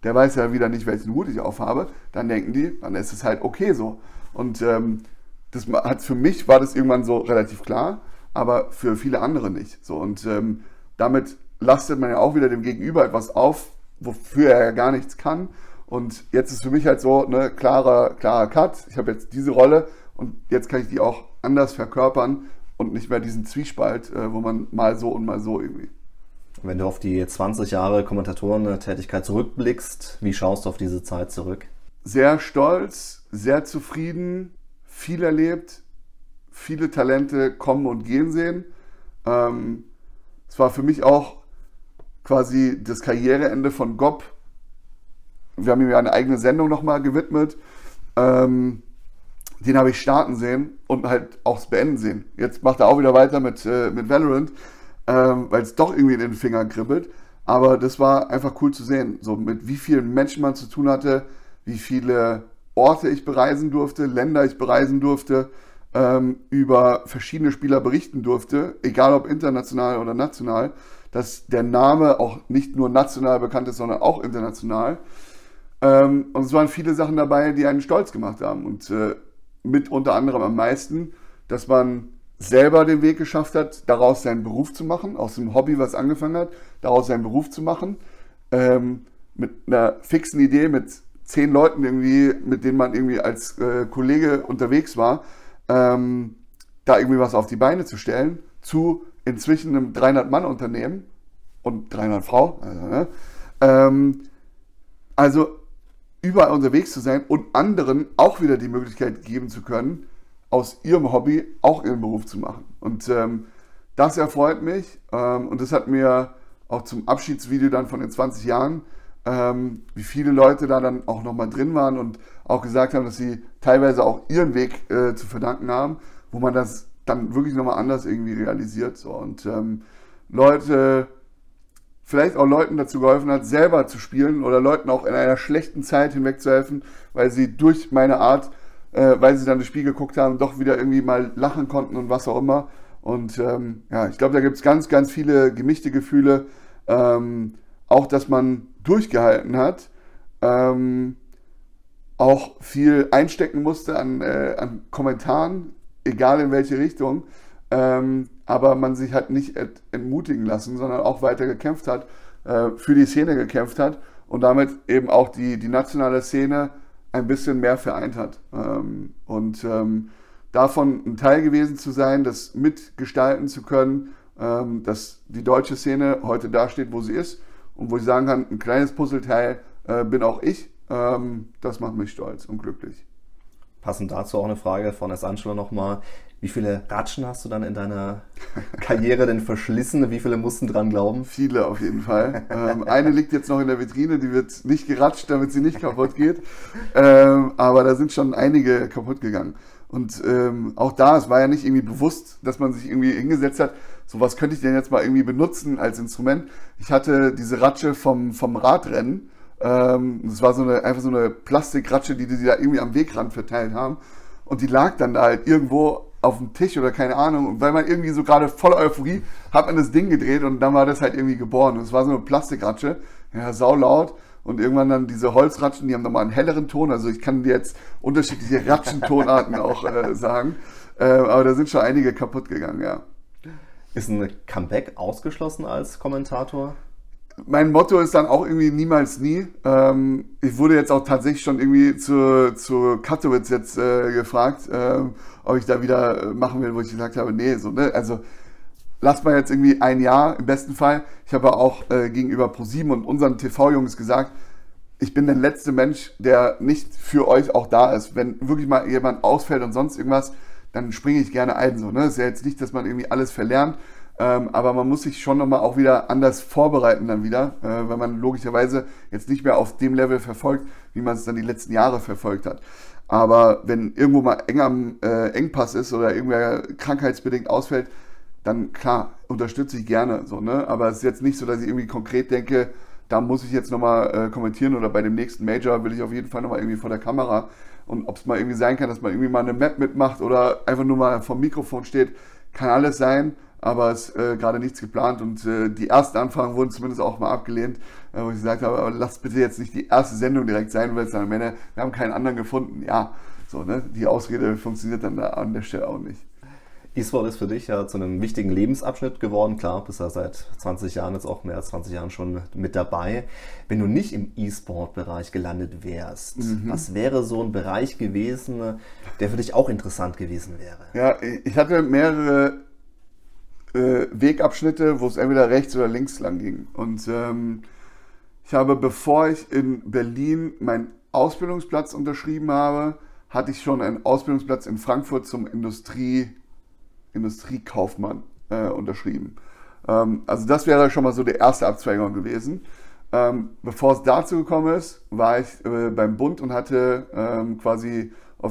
der weiß ja wieder nicht, welchen Hut ich aufhabe, dann denken die, dann ist es halt okay so. Und ähm, das hat für mich war das irgendwann so relativ klar, aber für viele andere nicht. So, und ähm, damit lastet man ja auch wieder dem Gegenüber etwas auf, wofür er ja gar nichts kann. Und jetzt ist für mich halt so eine klarer, klarer Cut. Ich habe jetzt diese Rolle und jetzt kann ich die auch anders verkörpern und nicht mehr diesen Zwiespalt, äh, wo man mal so und mal so irgendwie. Wenn du auf die zwanzig Jahre Kommentatoren-Tätigkeit zurückblickst, wie schaust du auf diese Zeit zurück? Sehr stolz, sehr zufrieden, viel erlebt, viele Talente kommen und gehen sehen. Ähm, es war für mich auch quasi das Karriereende von Gob. Wir haben ihm ja eine eigene Sendung nochmal gewidmet. Ähm, den habe ich starten sehen und halt auch beenden sehen. Jetzt macht er auch wieder weiter mit, äh, mit Valorant, ähm, weil es doch irgendwie in den Fingern kribbelt. Aber das war einfach cool zu sehen, so mit wie vielen Menschen man zu tun hatte, wie viele Orte ich bereisen durfte, Länder ich bereisen durfte, ähm, über verschiedene Spieler berichten durfte, egal ob international oder national, dass der Name auch nicht nur national bekannt ist, sondern auch international. Ähm, und es waren viele Sachen dabei, die einen stolz gemacht haben. Und äh, mit unter anderem am meisten, dass man selber den Weg geschafft hat, daraus seinen Beruf zu machen, aus dem Hobby, was angefangen hat, daraus seinen Beruf zu machen, ähm, mit einer fixen Idee, mit zehn Leuten irgendwie, mit denen man irgendwie als äh, Kollege unterwegs war, ähm, da irgendwie was auf die Beine zu stellen, zu inzwischen einem dreihundert-Mann-Unternehmen und dreihundert Frau, also, ne? ähm, also überall unterwegs zu sein und anderen auch wieder die Möglichkeit geben zu können, aus ihrem Hobby auch ihren Beruf zu machen. Und ähm, das erfreut mich ähm, und das hat mir auch zum Abschiedsvideo dann von den zwanzig Jahren, ähm, wie viele Leute da dann auch nochmal drin waren und auch gesagt haben, dass sie teilweise auch ihren Weg äh, zu verdanken haben, wo man das dann wirklich nochmal anders irgendwie realisiert. So. Und ähm, Leute, vielleicht auch Leuten dazu geholfen hat, selber zu spielen oder Leuten auch in einer schlechten Zeit hinwegzuhelfen, weil sie durch meine Art, äh, weil sie dann das Spiel geguckt haben, doch wieder irgendwie mal lachen konnten und was auch immer. Und ähm, ja, ich glaube, da gibt es ganz, ganz viele gemischte Gefühle. Ähm, auch, dass man durchgehalten hat, ähm, auch viel einstecken musste an, äh, an Kommentaren, egal in welche Richtung, ähm, aber man sich halt nicht ent entmutigen lassen, sondern auch weiter gekämpft hat, äh, für die Szene gekämpft hat und damit eben auch die, die nationale Szene ein bisschen mehr vereint hat. Ähm, und ähm, davon ein Teil gewesen zu sein, das mitgestalten zu können, ähm, dass die deutsche Szene heute da steht, wo sie ist und wo ich sagen kann, ein kleines Puzzleteil äh, bin auch ich, ähm, das macht mich stolz und glücklich. Passend dazu auch eine Frage von S. Angelo nochmal. Wie viele Ratschen hast du dann in deiner Karriere denn verschlissen? Wie viele mussten dran glauben? Viele auf jeden Fall. ähm, eine liegt jetzt noch in der Vitrine, die wird nicht geratscht, damit sie nicht kaputt geht. Ähm, aber da sind schon einige kaputt gegangen. Und ähm, auch da, es war ja nicht irgendwie bewusst, dass man sich irgendwie hingesetzt hat, so was könnte ich denn jetzt mal irgendwie benutzen als Instrument. Ich hatte diese Ratsche vom, vom Radrennen. Ähm, das war so eine, einfach so eine Plastikratsche, die die da irgendwie am Wegrand verteilt haben. Und die lag dann da halt irgendwo auf dem Tisch oder keine Ahnung. Und weil man irgendwie so gerade voller Euphorie, hat man das Ding gedreht und dann war das halt irgendwie geboren. Und es war so eine Plastikratsche, ja, saulaut. Und irgendwann dann diese Holzratschen, die haben nochmal einen helleren Ton. Also ich kann dir jetzt unterschiedliche Ratschentonarten auch äh, sagen. Äh, aber da sind schon einige kaputt gegangen, ja. Ist ein Comeback ausgeschlossen als Kommentator? Mein Motto ist dann auch irgendwie niemals nie. Ähm, ich wurde jetzt auch tatsächlich schon irgendwie zu, zu Katowice jetzt äh, gefragt, ähm, ob ich da wieder machen will, wo ich gesagt habe, nee, so, ne, also lasst mal jetzt irgendwie ein Jahr im besten Fall. Ich habe auch äh, gegenüber ProSieben und unseren T V-Jungs gesagt, ich bin der letzte Mensch, der nicht für euch auch da ist. Wenn wirklich mal jemand ausfällt und sonst irgendwas, dann springe ich gerne ein. So, ne? Ist ja jetzt nicht, dass man irgendwie alles verlernt. Ähm, aber man muss sich schon nochmal auch wieder anders vorbereiten dann wieder, äh, weil man logischerweise jetzt nicht mehr auf dem Level verfolgt, wie man es dann die letzten Jahre verfolgt hat. Aber wenn irgendwo mal eng am äh, Engpass ist oder irgendwer krankheitsbedingt ausfällt, dann klar, unterstütze ich gerne. So, ne? Aber es ist jetzt nicht so, dass ich irgendwie konkret denke, da muss ich jetzt nochmal äh, kommentieren oder bei dem nächsten Major will ich auf jeden Fall nochmal irgendwie vor der Kamera. Und ob es mal irgendwie sein kann, dass man irgendwie mal eine Map mitmacht oder einfach nur mal vom Mikrofon steht, kann alles sein. aber es ist äh, gerade nichts geplant und äh, die ersten Anfragen wurden zumindest auch mal abgelehnt, äh, wo ich gesagt habe, aber lasst bitte jetzt nicht die erste Sendung direkt sein, weil es dann am Ende, wir haben keinen anderen gefunden. Ja, so, ne? Die Ausrede funktioniert dann da an der Stelle auch nicht. E-Sport ist für dich ja zu einem wichtigen Lebensabschnitt geworden. Klar, bist ja seit zwanzig Jahren, jetzt auch mehr als zwanzig Jahren schon mit dabei. Wenn du nicht im E-Sport-Bereich gelandet wärst, mhm. was wäre so ein Bereich gewesen, der für dich auch interessant gewesen wäre? Ja, ich hatte mehrere äh, Wegabschnitte, wo es entweder rechts oder links lang ging. Und ähm, ich habe, bevor ich in Berlin meinen Ausbildungsplatz unterschrieben habe, hatte ich schon einen Ausbildungsplatz in Frankfurt zum Industrie Industriekaufmann äh, unterschrieben. Ähm, also das wäre schon mal so die erste Abzweigung gewesen. Ähm, bevor es dazu gekommen ist, war ich äh, beim Bund und hatte ähm, quasi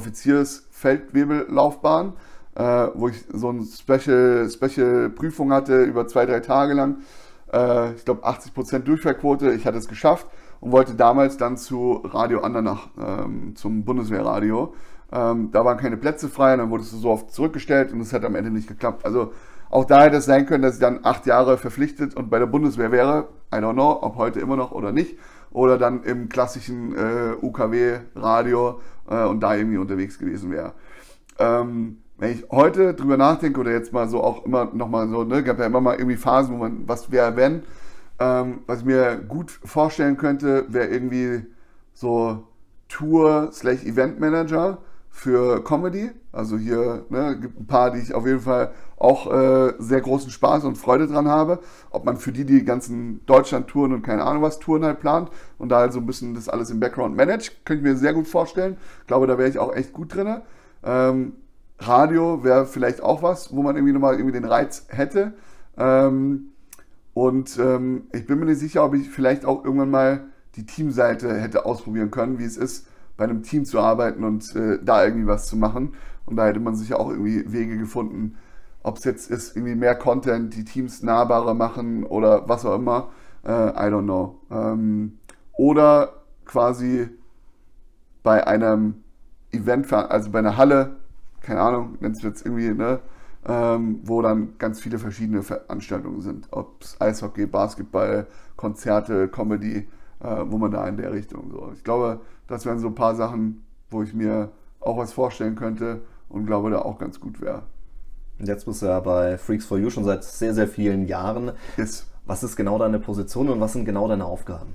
Offiziersfeldwebellaufbahn, äh, wo ich so eine Special, Special Prüfung hatte über zwei, drei Tage lang. Äh, ich glaube achtzig Prozent Durchfallquote, ich hatte es geschafft und wollte damals dann zu Radio Andernach, ähm, zum Bundeswehrradio. Ähm, da waren keine Plätze frei und dann wurdest du so oft zurückgestellt und das hat am Ende nicht geklappt. Also auch da hätte es sein können, dass ich dann acht Jahre verpflichtet und bei der Bundeswehr wäre, I don't know, ob heute immer noch oder nicht, oder dann im klassischen äh, U K W-Radio äh, und da irgendwie unterwegs gewesen wäre. Ähm, wenn ich heute drüber nachdenke oder jetzt mal so auch immer nochmal so, ne, gab ja immer mal irgendwie Phasen, wo man, was wäre, wenn, ähm, was ich mir gut vorstellen könnte, wäre irgendwie so Tour-Event-Manager für Comedy. Also hier ne, gibt ein paar, die ich auf jeden Fall auch äh, sehr großen Spaß und Freude dran habe. Ob man für die die ganzen Deutschland-Touren und keine Ahnung was Touren halt plant und da halt so ein bisschen das alles im Background managt, könnte ich mir sehr gut vorstellen. Ich glaube, da wäre ich auch echt gut drin. Ähm, Radio wäre vielleicht auch was, wo man irgendwie nochmal irgendwie den Reiz hätte. Ähm, und ähm, ich bin mir nicht sicher, ob ich vielleicht auch irgendwann mal die Teamseite hätte ausprobieren können, wie es ist, bei einem Team zu arbeiten und äh, da irgendwie was zu machen. Und da hätte man sicher auch irgendwie Wege gefunden, ob es jetzt ist, irgendwie mehr Content, die Teams nahbarer machen oder was auch immer. Äh, I don't know. Ähm, oder quasi bei einem Event, also bei einer Halle, keine Ahnung, nennt es jetzt irgendwie, ne, ähm, wo dann ganz viele verschiedene Veranstaltungen sind. Ob es Eishockey, Basketball, Konzerte, Comedy, äh, wo man da in der Richtung so. Ich glaube, das wären so ein paar Sachen, wo ich mir auch was vorstellen könnte und glaube, da auch ganz gut wäre. Und jetzt bist du ja bei Freaks for You schon seit sehr, sehr vielen Jahren. Yes. Was ist genau deine Position und was sind genau deine Aufgaben?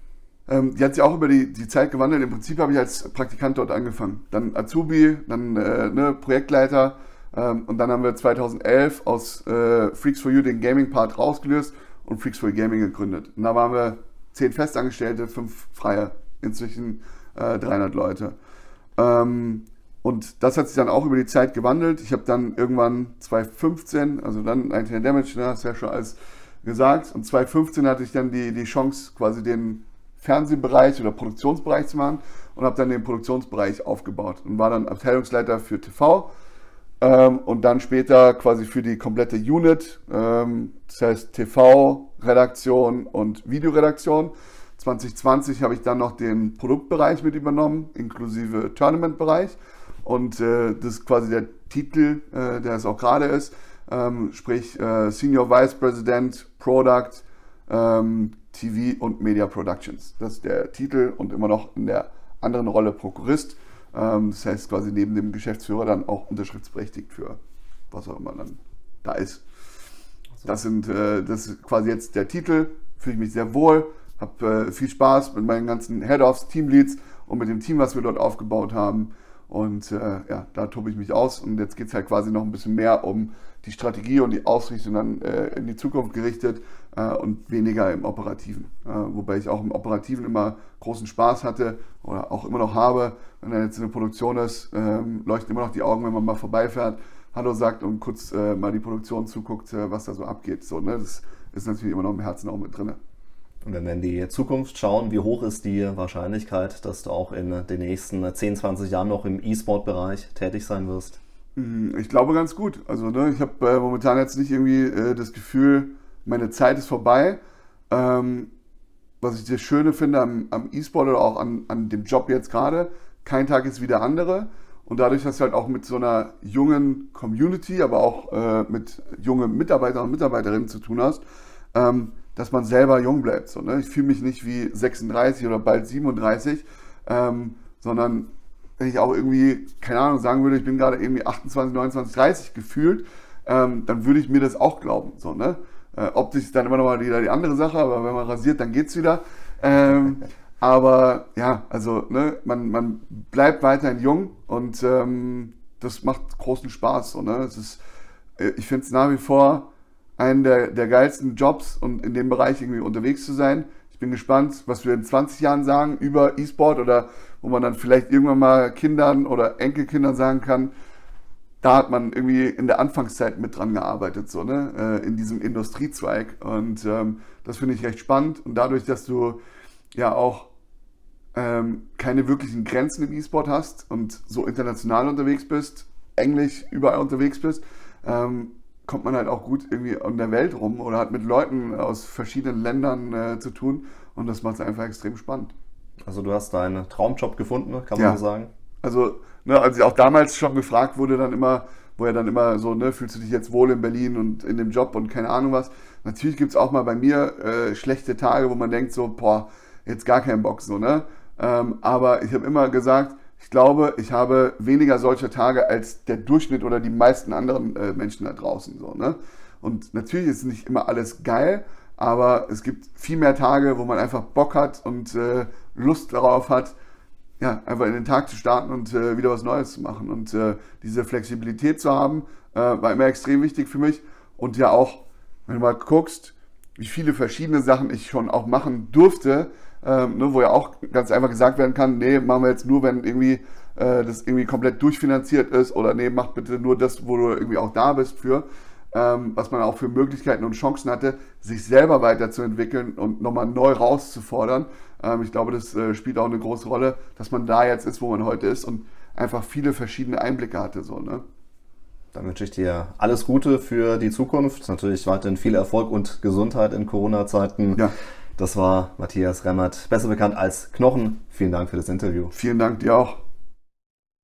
Ähm, die hat sich auch über die, die Zeit gewandelt. Im Prinzip habe ich als Praktikant dort angefangen. Dann Azubi, dann äh, ne, Projektleiter ähm, und dann haben wir zweitausendelf aus äh, Freaks for You den Gaming-Part rausgelöst und Freaks for You Gaming gegründet. Und da waren wir zehn Festangestellte, fünf Freie, inzwischen äh, dreihundert Leute. Ähm, und das hat sich dann auch über die Zeit gewandelt. Ich habe dann irgendwann zweitausendfünfzehn, also dann neunzehn Damage, ne, hast du ja schon alles gesagt, und zweitausendfünfzehn hatte ich dann die, die Chance, quasi den Fernsehbereich oder Produktionsbereich zu machen und habe dann den Produktionsbereich aufgebaut und war dann Abteilungsleiter für T V ähm, und dann später quasi für die komplette Unit, ähm, das heißt T V-Redaktion und Videoredaktion. zwanzig zwanzig habe ich dann noch den Produktbereich mit übernommen, inklusive Tournament-Bereich und äh, das ist quasi der Titel, äh, der es auch gerade ist, ähm, sprich äh, Senior Vice President, Product, ähm, T V und Media Productions. Das ist der Titel und immer noch in der anderen Rolle Prokurist. Ähm, das heißt quasi neben dem Geschäftsführer dann auch unterschriftsberechtigt für was auch immer dann da ist. Das sind, äh, das ist quasi jetzt der Titel. Fühle ich mich sehr wohl, habe äh, viel Spaß mit meinen ganzen Head-Offs, Teamleads und mit dem Team, was wir dort aufgebaut haben. Und äh, ja, da tobe ich mich aus und jetzt geht es halt quasi noch ein bisschen mehr um die Strategie und die Ausrichtung dann äh, in die Zukunft gerichtet äh, und weniger im Operativen. Äh, wobei ich auch im Operativen immer großen Spaß hatte oder auch immer noch habe. Wenn er jetzt in der Produktion ist, ähm, leuchten immer noch die Augen, wenn man mal vorbeifährt, Hallo sagt und kurz äh, mal die Produktion zuguckt, äh, was da so abgeht. So, ne? Das ist natürlich immer noch im Herzen auch mit drin. Und wenn wir in die Zukunft schauen, wie hoch ist die Wahrscheinlichkeit, dass du auch in den nächsten zehn, zwanzig Jahren noch im E-Sport-Bereich tätig sein wirst? Ich glaube ganz gut. Also ne, ich habe äh, momentan jetzt nicht irgendwie äh, das Gefühl, meine Zeit ist vorbei. Ähm, was ich das Schöne finde am, am E-Sport oder auch an, an dem Job jetzt gerade, kein Tag ist wie der andere. Und dadurch hast du halt auch mit so einer jungen Community, aber auch äh, mit jungen Mitarbeitern und Mitarbeiterinnen zu tun hast, ähm, dass man selber jung bleibt. So, ne? Ich fühle mich nicht wie sechsunddreißig oder bald siebenunddreißig, ähm, sondern wenn ich auch irgendwie, keine Ahnung, sagen würde, ich bin gerade irgendwie achtundzwanzig, neunundzwanzig, dreißig gefühlt, ähm, dann würde ich mir das auch glauben. So, ne? äh, optisch ist dann immer noch mal wieder die andere Sache, aber wenn man rasiert, dann geht's wieder. Ähm, aber ja, also ne, man, man bleibt weiterhin jung und ähm, das macht großen Spaß. So, ne? Es ist, ich finde es nach wie vor einen der, der geilsten Jobs und in dem Bereich irgendwie unterwegs zu sein. Ich bin gespannt, was wir in zwanzig Jahren sagen über E-Sport oder wo man dann vielleicht irgendwann mal Kindern oder Enkelkindern sagen kann, da hat man irgendwie in der Anfangszeit mit dran gearbeitet, so, ne? äh, in diesem Industriezweig. Und ähm, das finde ich recht spannend. Und dadurch, dass du ja auch ähm, keine wirklichen Grenzen im E-Sport hast und so international unterwegs bist, Englisch überall unterwegs bist, ähm, kommt man halt auch gut irgendwie in der Welt rum oder hat mit Leuten aus verschiedenen Ländern äh, zu tun und das macht es einfach extrem spannend. Also du hast deinen Traumjob gefunden, kann man Ja. so sagen? Also, ne, als ich auch damals schon gefragt wurde, dann immer, wo er dann immer so, ne, fühlst du dich jetzt wohl in Berlin und in dem Job und keine Ahnung was. Natürlich gibt es auch mal bei mir äh, schlechte Tage, wo man denkt so, boah, jetzt gar keinen Bock so, ne? Ähm, aber ich habe immer gesagt, ich glaube, ich habe weniger solcher Tage als der Durchschnitt oder die meisten anderen äh, Menschen da draußen. So, ne? Und natürlich ist nicht immer alles geil, aber es gibt viel mehr Tage, wo man einfach Bock hat und äh, Lust darauf hat, ja, einfach in den Tag zu starten und äh, wieder was Neues zu machen. Und äh, diese Flexibilität zu haben, äh, war immer extrem wichtig für mich. Und ja auch, wenn du mal guckst, wie viele verschiedene Sachen ich schon auch machen durfte, Ähm, ne, wo ja auch ganz einfach gesagt werden kann, nee, machen wir jetzt nur, wenn irgendwie äh, das irgendwie komplett durchfinanziert ist oder nee, mach bitte nur das, wo du irgendwie auch da bist für, ähm, was man auch für Möglichkeiten und Chancen hatte, sich selber weiterzuentwickeln und nochmal neu rauszufordern. Ähm, ich glaube, das äh, spielt auch eine große Rolle, dass man da jetzt ist, wo man heute ist und einfach viele verschiedene Einblicke hatte. So, ne? Dann wünsche ich dir alles Gute für die Zukunft, natürlich weiterhin viel Erfolg und Gesundheit in Corona-Zeiten. Ja. Das war Matthias Remmert, besser bekannt als Knochen. Vielen Dank für das Interview. Vielen Dank dir auch.